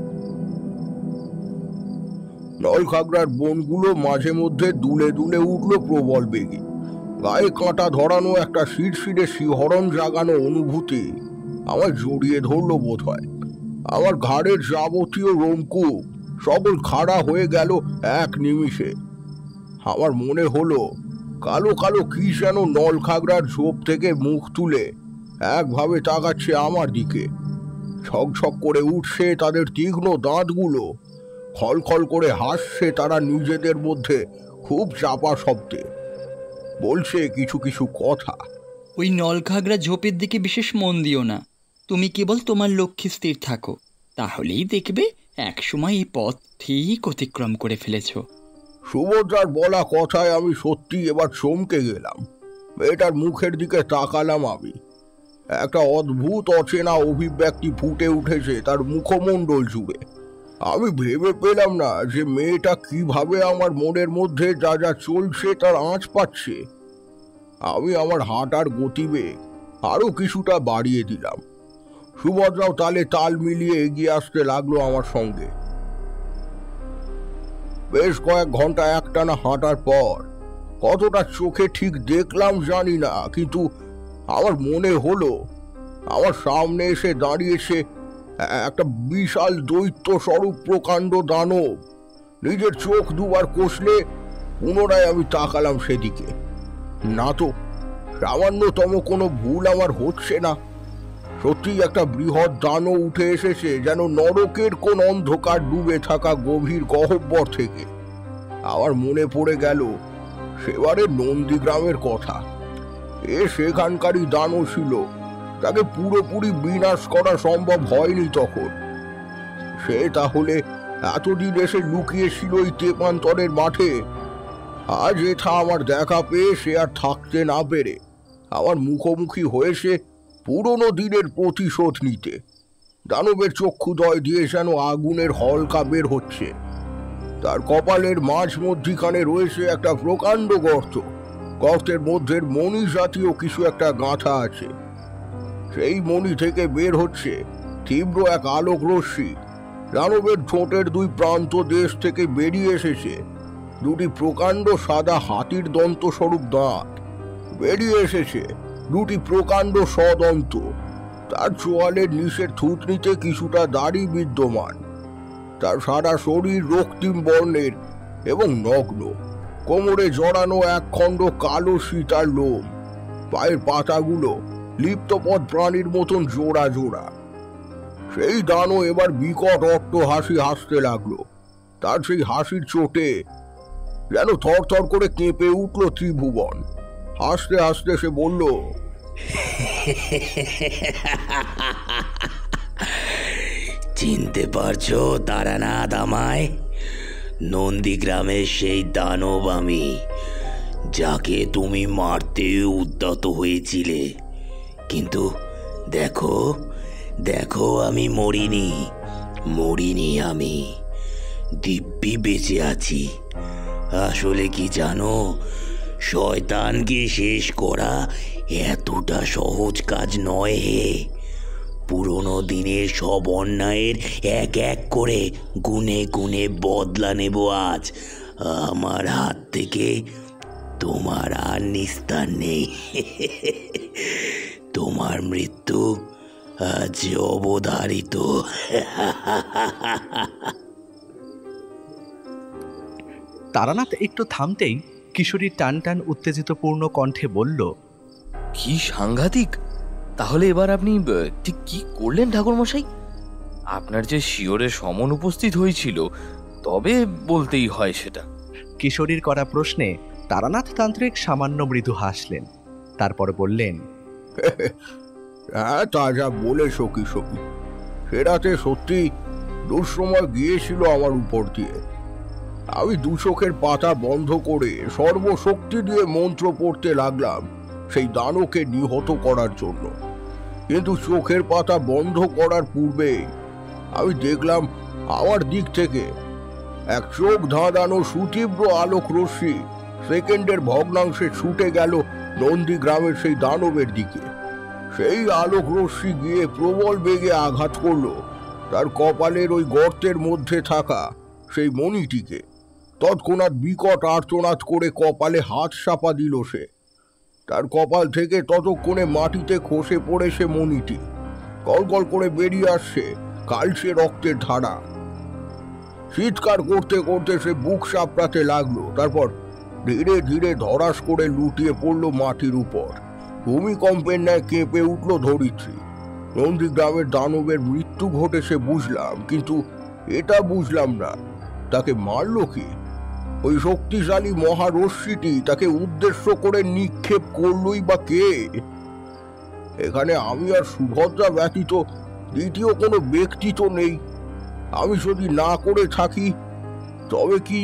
নলখাগড়ার বনগুলো মাঝে মধ্যে দুলে দুলে উঠল প্রবল বেগে। গায়ে কাঁটা ধরানো একটা শিরশিরে শিহরণ জাগানো অনুভূতি আমার জড়িয়ে ধরল বোধ হয়। আমার ঘাড়ের যাবতীয় রোমকূপ সকল খাড়া হয়ে গেল এক নিমিষে। আমার মনে হলো কালো কালো কি যেন নলখাগড়ার ঝোপ থেকে মুখ তুলে একভাবে তাকাচ্ছে আমার দিকে। ছকছক করে উঠছে তাদের তীক্ষ্ণ দাঁতগুলো, খলখল করে হাসছে তারা নিজেদের মধ্যে খুব চাপা শব্দে, বলছে কিছু কিছু কথা। ওই নলখাগড়া ঝোপের দিকে বিশেষ মন দিও না, তুমি কেবল তোমার লক্ষ্যে স্থির থাকো, তাহলেই দেখবে একসময় এই পথ ঠিক অতিক্রম করে ফেলেছ। সুভদ্রার বলা কথায় আমি সত্যি এবার চমকে গেলাম। মেয়েটার মুখের দিকে তাকালাম আমি। একটা অদ্ভুত অচেনা অভিব্যক্তি ফুটে উঠেছে তার মুখমণ্ডল জুড়ে। আমি ভেবে পেলাম না যে মেয়েটা কিভাবে আমার মনের মধ্যে যা যা চলছে তার আঁচ পাচ্ছে। আমি আমার হাঁটার গতিবেগ আরো কিছুটা বাড়িয়ে দিলাম। সুভদ্রাও তালে তাল মিলিয়ে এগিয়ে আসতে লাগলো আমার সঙ্গে। বেশ কয়েক ঘন্টা একটানা হাঁটার পর কতটা চোখে ঠিক দেখলাম জানি না, কিন্তু আমার মনে হলো আমার সামনে এসে দাঁড়িয়েছে একটা বিশাল দৈত্য স্বরূপ প্রকাণ্ড দানব। নিজের চোখ দুবার কষলে পুনরায় আমি তাকালাম সেদিকে। না তো, সামান্যতম কোনো ভুল আমার হচ্ছে না। সত্যি একটা বৃহৎ দানব উঠে এসেছে যেন নরকের কোন অন্ধকার ডুবে থাকা গভীর গহ্বর থেকে। আমার মনে পড়ে গেল সেবারের নন্দীগ্রামের কথা। এ সেখানকারই দানব ছিল, তাকে পুরোপুরি বিনাশ করা সম্ভব হয়নি তখন। সে তাহলে এতদিন এসে লুকিয়েছিল এই তেপান্তরের মাঠে। আজ এটা আমার দেখা পেয়ে সে আর থাকতে না পেরে আমার মুখোমুখি হয়েছে পুরনো দিনের প্রতিশোধ নিতে। দানবের চক্ষুদয় দিয়ে যেন আগুনের হলকা বের হচ্ছে। তার কপালের মাঝ মধ্যিখানে রয়েছে একটা প্রকাণ্ড গর্ত। গর্তের মধ্যে মণি জাতীয় কিছু একটা গাঁথা আছে। সেই মণি থেকে বের হচ্ছে তীব্র এক আলোক রশ্মি। দানবের ঠোঁটের দুই প্রান্ত দেশ থেকে বেরিয়ে এসেছে দুটি প্রকাণ্ড সাদা হাতির দন্ত স্বরূপ দাঁত। বেরিয়ে এসেছে দুটি প্রকাণ্ড সদন্ত। তার চোয়ালের নিচের থুতনিতে কিছুটা দাড়ি বিদ্যমান। তার সারা শরীর রক্তিম বর্ণের এবং নগ্ন। কোমরে জড়ানো এক খণ্ড কালো সীতার লোম। পায়ের পাতাগুলো লিপ্তপদ প্রাণীর মতন জোড়া জোড়া। সেই দানব এবার বিকট অট্ট হাসি হাসতে লাগলো। তার সেই হাসির চোটে যেন থরথর করে কেঁপে উঠল ত্রিভুবন। হাসতে হাসতে সে বলল, চিনতে পারছো তারানাথ আমায়? নন্দীগ্রামের সেই দানব আমি, যাকে তুমি মারতে উদ্যত হয়েছিলে। কিন্তু দেখো দেখো আমি মরিনি, মরিনি আমি, দিব্যি বেঁচে আছি। আসলে কি জানো, শয়তানকে শেষ করা এতটা সহজ কাজ নয় হে। পুরনো দিনের সব অন্যায়ের এক এক করে গুনে গুনে বদলা নেব আজ। আমার হাত থেকে তোমার আর নিস্তার নেই। তোমার মৃত্যু আজ অবধারিত। তারানাথ একটু থামতেই কিশোরী টান টান উত্তেজিতপূর্ণ কণ্ঠে বলল, কি সাংঘাতিক! তাহলে এবার আপনি আহ, ঠিক কি করলেন ঠাকুরমশাই? আপনার যে শিয়রে সমন উপস্থিত হয়েছিল, তবে বলতেই হয় সেটা। কিশোরীর করা প্রশ্নে তারানাথ তান্ত্রিক সামান্য মৃদু হাসলেন, তারপর বললেন, হ্যাঁ, তা যা বলেছ কিশোরী, সেরাতে সত্যি দুঃসময় গিয়েছিল আমার উপর দিয়ে। আমি দু চোখের পাতা বন্ধ করে সর্বশক্তি দিয়ে মন্ত্র পড়তে লাগলাম সেই দানবকে নিহত করার জন্য। কিন্তু চোখের পাতা বন্ধ করার পূর্বে আমি দেখলাম আমার দিক থেকে এক চোখ ধাঁধানো সুতীব্র আলোক রশ্মি সেকেন্ডের ভগ্নাংশে ছুটে গেল নন্দীগ্রামের সেই দানবের দিকে। সেই আলোক রশ্মি গিয়ে প্রবল বেগে আঘাত করলো তার কপালের ওই গর্তের মধ্যে থাকা সেই মণিটিকে। তৎক্ষণাৎ বিকট আর্তনাদ করে কপালে হাত চাপা দিল সে। তার কপাল থেকে ততক্ষণে মাটিতে খসে পড়ে সে মণিটি। গলগল করে বেরিয়ে আসছে কালচে রক্তের ধারা। চিৎকার করতে করতে সে বুক চাপড়াতে লাগলো, তারপর ধীরে ধীরে ধরাস করে লুটিয়ে পড়লো মাটির উপর। ভূমিকম্পের ন্যায় কেঁপে উঠল ধরিত্রী। নন্দীগ্রামের দানবের মৃত্যু ঘটেছে বুঝলাম, কিন্তু এটা বুঝলাম না তাকে মারল কি? ওই শক্তিশালী মহারশ্মিটি তাকে উদ্দেশ্য করে নিক্ষেপ করলই বা কে? এখানে আমি আর সুভদ্রা ব্যতীত দ্বিতীয় কোনো ব্যক্তি তো নেই। আমি যদি না করে থাকি তবে কি?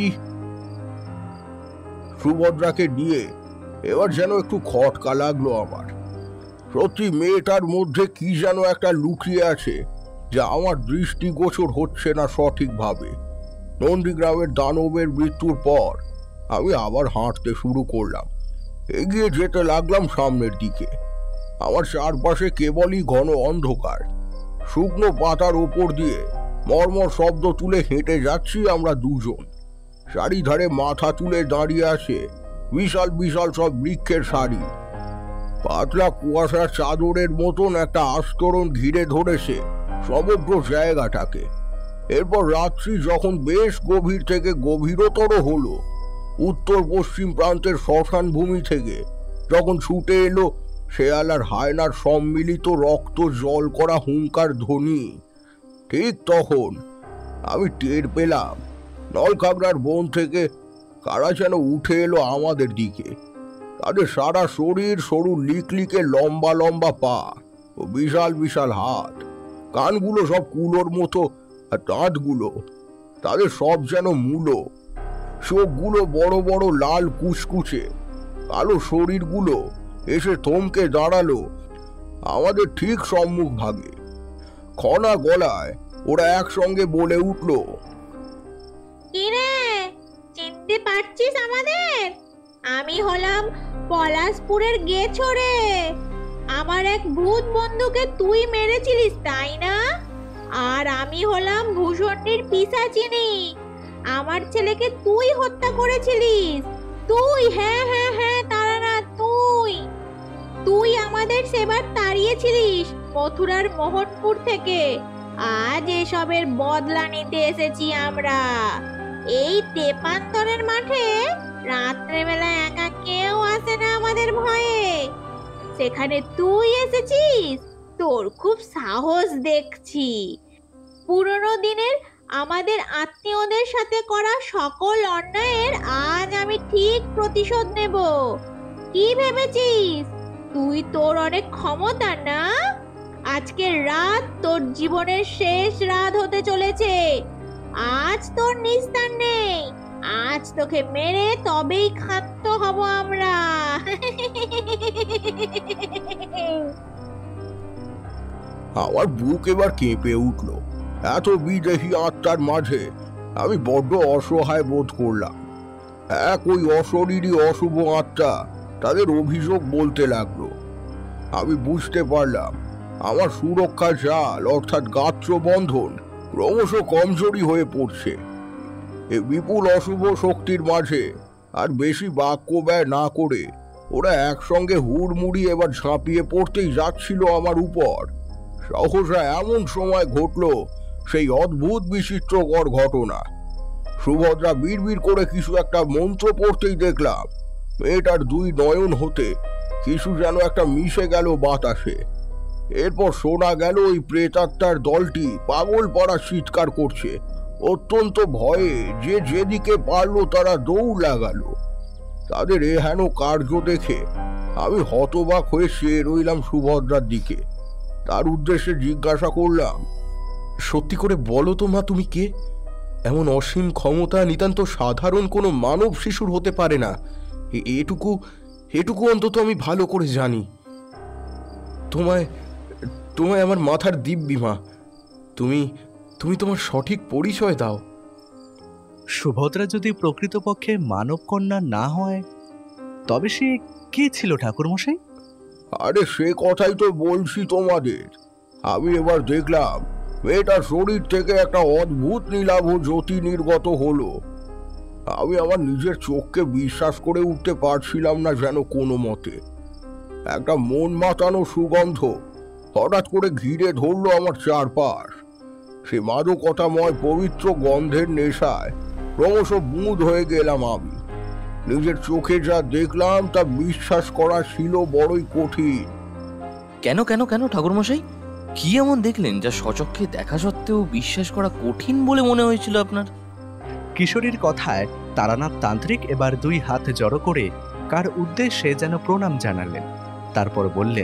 সুভদ্রাকে নিয়ে এবার যেন একটু খটকা লাগলো আমার। সত্যি মেয়েটার মধ্যে কি যেন একটা লুকিয়ে আছে যা আমার দৃষ্টিগোচর হচ্ছে না সঠিকভাবে। নন্দীগ্রামের দানবের মৃত্যুর পর আমি আবার হাঁটতে শুরু করলাম। এগিয়ে যেতে লাগলাম সামনের দিকে। আমার চারপাশে কেবলই ঘন অন্ধকার। শুকনো পাতার ওপর দিয়ে মর্মর শব্দ তুলে হেঁটে যাচ্ছি আমরা দুজন। চারিধারে মাথা তুলে দাঁড়িয়ে আছে বিশাল বিশাল সব বৃক্ষের সারি। পাতলা কুয়াশার চাদরের মতন একটা আস্তরণ ঘিরে ধরেছে সমগ্র জায়গাটাকে। এরপর রাত্রি যখন বেশ গভীর থেকে গভীরতর হলো, উত্তর পশ্চিম প্রান্তের শ্মশান ভূমি থেকে যখন ছুটে এলো শেয়ালার হায়নার সম্মিলিত রক্ত জল করা হুঙ্কার ধ্বনি, ঠিক তখন আমি টের পেলাম নলখাগড়ার বন থেকে কারা যেন উঠে এলো আমাদের দিকে। তাদের সারা শরীর সরু লিকলিকে লম্বা লম্বা পা ও বিশাল বিশাল হাত, কানগুলো সব কুলোর মতো, আর দাঁতগুলো তাদের সব যেন মূলো। চোখগুলো বড় বড় লাল কুচকুচে, কালো শরীরগুলো এসে থমকে দাঁড়ালো আমাদের ঠিক সম্মুখ ভাগে। খনা গলায় ওরা একসঙ্গে বলে উঠল, কিরে, চিনতে পারছিস আমাদের? আমি হলাম পলাশপুরের গেছরে। আমার এক ভূত বন্ধুকে তুই মেরেছিলিস, তাই না? আর আমি হলাম ভূষণ্ডির পিশাচিনী। আমার ছেলেকে তুই হত্যা করেছিলিস। তুই, হ্যাঁ হ্যাঁ হ্যাঁ তারানাথ, তুই তুই আমাদের সেবার তাড়িয়েছিলিস মথুরার মোহনপুর থেকে। আজ এসবের বদলা নিতে এসেছি আমরা। এই তেপান্তরের মাঠে রাত্রেবেলা একা কেউ আসে না আমাদের ভয়ে। সেখানে তুই এসেছিস, তোর খুব সাহস দেখছি। পুরনো দিনের আমাদের আত্মীয়দের সাথে করা সকল অন্যায়ের আজ আমি ঠিক প্রতিশোধ নেব। কি ভেবেছিস তুই তোর অনেক ক্ষমতা না? আজকের রাত তোর জীবনের শেষ রাত হতে চলেছে। আজ তোর নিস্তার নেই। আজ তোকে মেরে তবেই ক্ষান্ত হব আমরা। আমার বুক এবার কেঁপে উঠল। এত বিদেহী আত্মার মাঝে আমি বড্ড অসহায় বোধ করলাম। এক ওই অশরীরী অশুভ আত্মা তাদের অভিযোগ বলতে লাগলো। আমি বুঝতে পারলাম আমার সুরক্ষা জাল অর্থাৎ গাত্র বন্ধন ক্রমশ কমজোরি হয়ে পড়ছে। এই বিপুল অশুভ শক্তির মাঝে আর বেশি বাক্য ব্যয় না করে ওরা একসঙ্গে হুড়মুড়ি এবার ঝাঁপিয়ে পড়তেই যাচ্ছিল আমার উপর। সহসা এমন সময় ঘটল সেই অদ্ভুত বিচিত্রকর ঘটনা। সুভদ্রা বিড়বিড় করে কিছু একটা মন্ত্র পড়তেই দেখলাম মেয়েটার দুই নয়ন হতে কিছু যেন একটা মিশে গেল বাতাসে। এরপর শোনা গেল ওই প্রেতাত্মার দলটি পাগল পাড়া চিৎকার করছে। অত্যন্ত ভয়ে যে যেদিকে পারলো তারা দৌড় লাগালো। তাদের এহেন কার্য দেখে আমি হতবাক হয়ে চেয়ে রইলাম সুভদ্রার দিকে। তার উদ্দেশ্যে জিজ্ঞাসা করলাম, সত্যি করে বলো তো মা, তুমি কে? এমন অসীম ক্ষমতা নিতান্ত সাধারণ কোনো মানব শিশুর হতে পারে না। এ- এটুকু এটুকু অন্তত আমি ভালো করে জানি। তোমায় তোমায় আমার মাথার দিব্যি মা, তুমি তুমি তোমার সঠিক পরিচয় দাও। সুভদ্রা যদি প্রকৃতপক্ষে মানব কন্যা না হয় তবে সে কে ছিল ঠাকুরমশাই? আরে সে কথাই তো বলছি তোমাদের। আমি এবার দেখলাম মেয়েটার শরীর থেকে একটা অদ্ভুত নীলাভ জ্যোতি নির্গত হলো। আমি আমার নিজের চোখকে বিশ্বাস করে উঠতে পারছিলাম না যেন কোনো মতে। একটা মন মাতানো সুগন্ধ হঠাৎ করে ঘিরে ধরলো আমার চারপাশ। সে মাদকতাময় পবিত্র গন্ধের নেশায় ক্রমশ বুঁদ হয়ে গেলাম আমি। নিজের চোখে যা দেখলাম তা বিশ্বাস করা ছিল বড়ই কঠিন। কেন কেন কেন ঠাকুরমশাই, কি এমন দেখলেন যা স্বচক্ষে দেখা সত্ত্বেও বিশ্বাস করা কঠিন বলে মনে হয়েছিল আপনার? কিশোরীর কথায় তারানাথ তান্ত্রিক এবার দুই হাত জড়ো করে কার উদ্দেশ্যে যেন প্রণাম জানালেন। তারপর বললেন,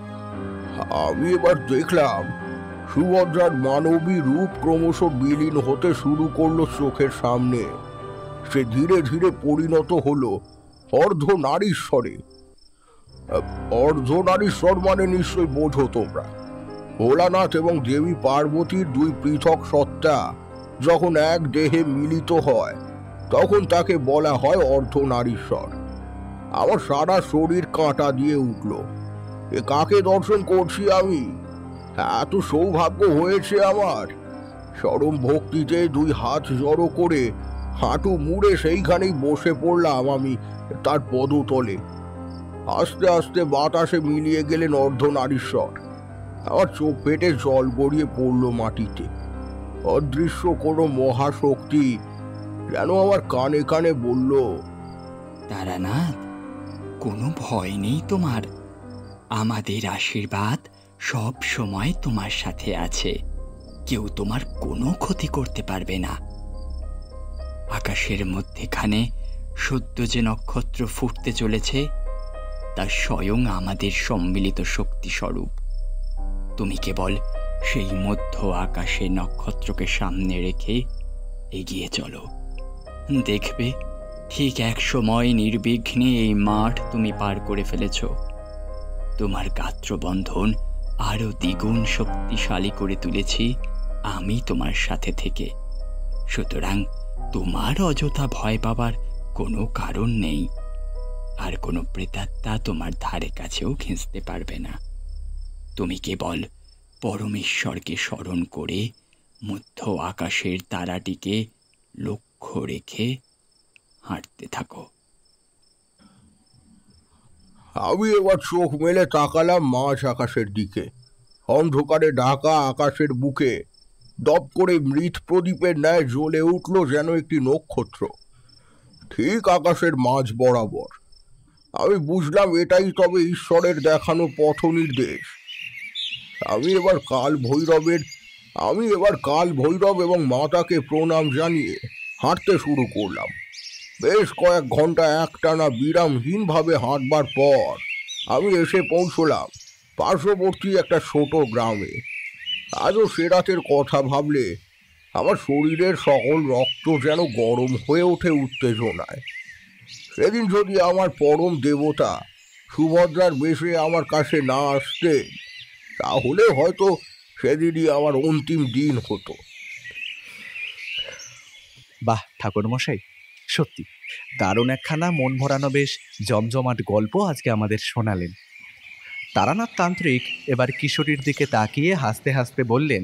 আমি এবার দেখলাম সুভদ্রার মানবী রূপ ক্রমশ বিলীন হতে শুরু করলো চোখের সামনে। সে ধীরে ধীরে পরিণত হলো অর্ধ নারীশ্বরে। অর্ধ নারীশ্বর মানে নিশ্চয় বোঝো তোমরা। ভোলানাথ এবং দেবী পার্বতীর দুই পৃথক সত্তা যখন এক দেহে মিলিত হয় তখন তাকে বলা হয় অর্ধ নারীশ্বর। আমার সারা শরীর কাঁটা দিয়ে উঠল। এ কাকে দর্শন করছি আমি? এত সৌভাগ্য হয়েছে আমার। চরম ভক্তিতে দুই হাত জড়ো করে হাঁটু মুড়ে সেইখানেই বসে পড়লাম আমি তার পদতলে। আস্তে আস্তে বাতাসে মিলিয়ে গেলেন অর্ধনারীশ্বর। আমার চোখ পেটে জল গড়িয়ে পড়ল মাটিতে। অদৃশ্য কোনো মহাশক্তি যেন আমার কানে কানে বলল, তারানাথ, কোনো ভয় নেই তোমার। আমাদের আশীর্বাদ সব সময় তোমার সাথে আছে। কেউ তোমার কোনো ক্ষতি করতে পারবে না। আকাশের মধ্যেখানে সদ্য যে নক্ষত্র ফুটতে চলেছে তা স্বয়ং আমাদের সম্মিলিত শক্তি স্বরূপ। তুমি কেবল সেই মধ্য আকাশে নক্ষত্রকে সামনে রেখে এগিয়ে চলো। দেখবে ঠিক এক সময় নির্বিঘ্নে এই মাঠ তুমি পার করে ফেলেছ। তোমার গাত্রবন্ধন আরো দ্বিগুণ শক্তিশালী করে তুলেছি আমি তোমার সাথে থেকে। সুতরাং তোমার অযথা ভয় পাবার কোনো কারণ নেই। আর কোনো প্রেতাত্মা তোমার ধারে কাছেও ঘেঁষতে পারবে না। তুমি কেবল পরমেশ্বরকে স্মরণ করে মধ্য আকাশের তারাটিকে লক্ষ্য রেখে হাঁটতে থাকো। আমি এবার চোখ মেলে তাকালাম মাঝ আকাশের দিকে। অন্ধকারে ঢাকা আকাশের বুকে দপ করে মৃত প্রদীপের ন্যায় জ্বলে উঠল যেন একটি নক্ষত্র, ঠিক আকাশের মাঝ বরাবর। আমি বুঝলাম এটাই তবে ঈশ্বরের দেখানো পথ নির্দেশ। আমি এবার কাল ভৈরবের আমি এবার কাল ভৈরব এবং মাতাকে প্রণাম জানিয়ে হাঁটতে শুরু করলাম। বেশ কয়েক ঘন্টা একটানা বিরামহীনভাবে হাঁটবার পর আমি এসে পৌঁছলাম পার্শ্ববর্তী একটা ছোট গ্রামে। আজও সে রাতের কথা ভাবলে আমার শরীরের সকল রক্ত যেন গরম হয়ে ওঠে উত্তেজনায়। সেদিন যদি আমার পরম দেবতা সুভদ্রার বেশে আমার কাছে না আসতেন তাহলে হয়তো সেদিনই আমার অন্তিম দিন হতো। বাহ ঠাকুরমশাই, সত্যি দারুণ একখানা মন ভরানো বেশ জমজমাট গল্প আজকে আমাদের শোনালেন। তারানাথ তান্ত্রিক এবার কিশোরীর দিকে তাকিয়ে হাসতে হাসতে বললেন,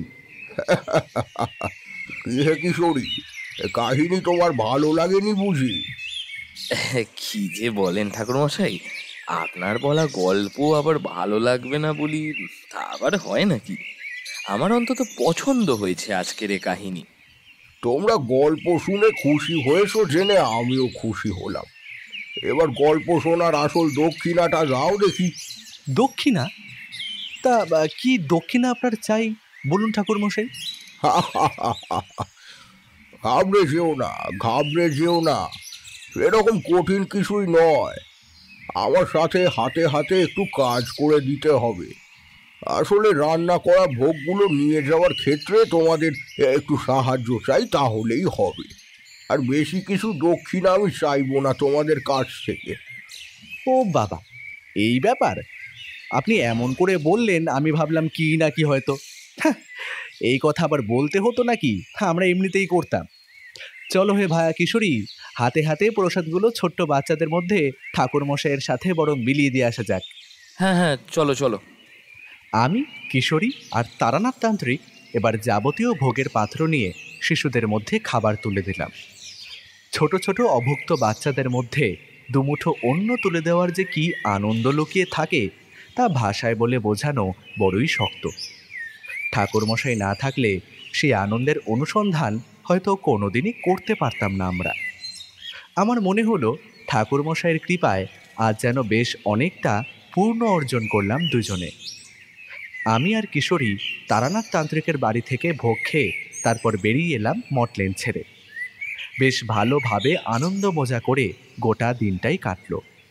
কি হে কিশোরী, এ কাহিনী তোমার ভালো লাগেনি বুঝি? কি যে বলেন ঠাকুরমশাই, আপনার বলা গল্প আবার ভালো লাগবে না বলি তা আবার হয় নাকি? আমার অন্তত পছন্দ হয়েছে আজকের এ কাহিনী। তোমরা গল্প শুনে খুশি হয়েছো জেনে আমিও খুশি হলাম। এবার গল্প শোনার আসল দক্ষিণাটা দাও দেখি। দক্ষিণা? তা বা, কি দক্ষিণা আপনার চাই বলুন ঠাকুর মশাই? ঘাবড়ে যেও না, ঘাবড়ে যেও না, এরকম কঠিন কিছুই নয়। আমার সাথে হাতে হাতে একটু কাজ করে দিতে হবে। আসলে রান্না করা ভোগগুলো নিয়ে যাওয়ার ক্ষেত্রে তোমাদের একটু সাহায্য চাই, তাহলেই হবে। আর বেশি কিছু দক্ষিণা আমি চাইবো না তোমাদের কাছ থেকে। ও বাবা, এই ব্যাপার? আপনি এমন করে বললেন, আমি ভাবলাম কি না কি হয়তো। হ্যাঁ, এই কথা আবার বলতে হতো নাকি? আমরা এমনিতেই করতাম। চলো হে ভায়া কিশোরী, হাতে হাতে প্রসাদগুলো ছোট্ট বাচ্চাদের মধ্যে ঠাকুর মশাইয়ের সাথে বরং বিলিয়ে দিয়ে আসা যাক। হ্যাঁ হ্যাঁ, চলো চলো। আমি, কিশোরী আর তারানাথ তান্ত্রিক এবার যাবতীয় ভোগের পাত্র নিয়ে শিশুদের মধ্যে খাবার তুলে দিলাম। ছোট ছোট অভুক্ত বাচ্চাদের মধ্যে দুমুঠো অন্ন তুলে দেওয়ার যে কি আনন্দ লুকিয়ে থাকে তা ভাষায় বলে বোঝানো বড়ই শক্ত। ঠাকুরমশাই না থাকলে সেই আনন্দের অনুসন্ধান হয়তো কোনোদিনই করতে পারতাম না আমরা। আমার মনে হলো ঠাকুরমশাইয়ের কৃপায় আজ যেন বেশ অনেকটা পূর্ণ অর্জন করলাম দুজনে। আমি আর কিশোরী তারানাথ তান্ত্রিকের বাড়ি থেকে ভোগ খেয়ে তারপর বেরিয়ে এলাম মটলেন ছেড়ে। বেশ ভালোভাবে আনন্দ মজা করে গোটা দিনটাই কাটল।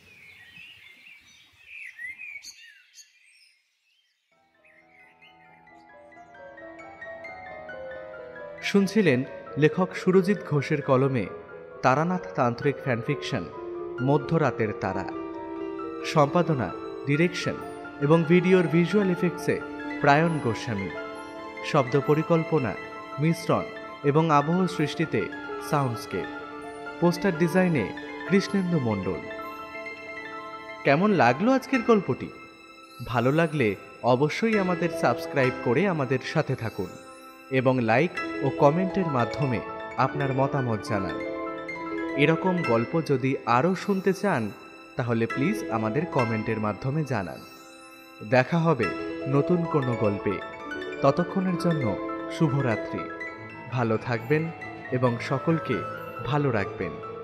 শুনছিলেন লেখক সুরজিৎ ঘোষের কলমে তারানাথ তান্ত্রিক ফ্যানফিকশন মধ্যরাতের তারা। সম্পাদনা, ডিরেকশন এবং ভিডিওর ভিজুয়াল এফেক্টসে প্রায়ণ গোস্বামী। শব্দ পরিকল্পনা, মিশ্রণ এবং আবহ সৃষ্টিতে সাউন্ডস্কেপ। পোস্টার ডিজাইনে কৃষ্ণেন্দু মণ্ডল। কেমন লাগলো আজকের গল্পটি? ভালো লাগলে অবশ্যই আমাদের সাবস্ক্রাইব করে আমাদের সাথে থাকুন এবং লাইক ও কমেন্টের মাধ্যমে আপনার মতামত জানান। এরকম গল্প যদি আরও শুনতে চান তাহলে প্লিজ আমাদের কমেন্টের মাধ্যমে জানান। দেখা হবে নতুন কোনো গল্পে। ততক্ষণের জন্য শুভরাত্রি। ভালো থাকবেন এবং সকলকে ভালো রাখবেন।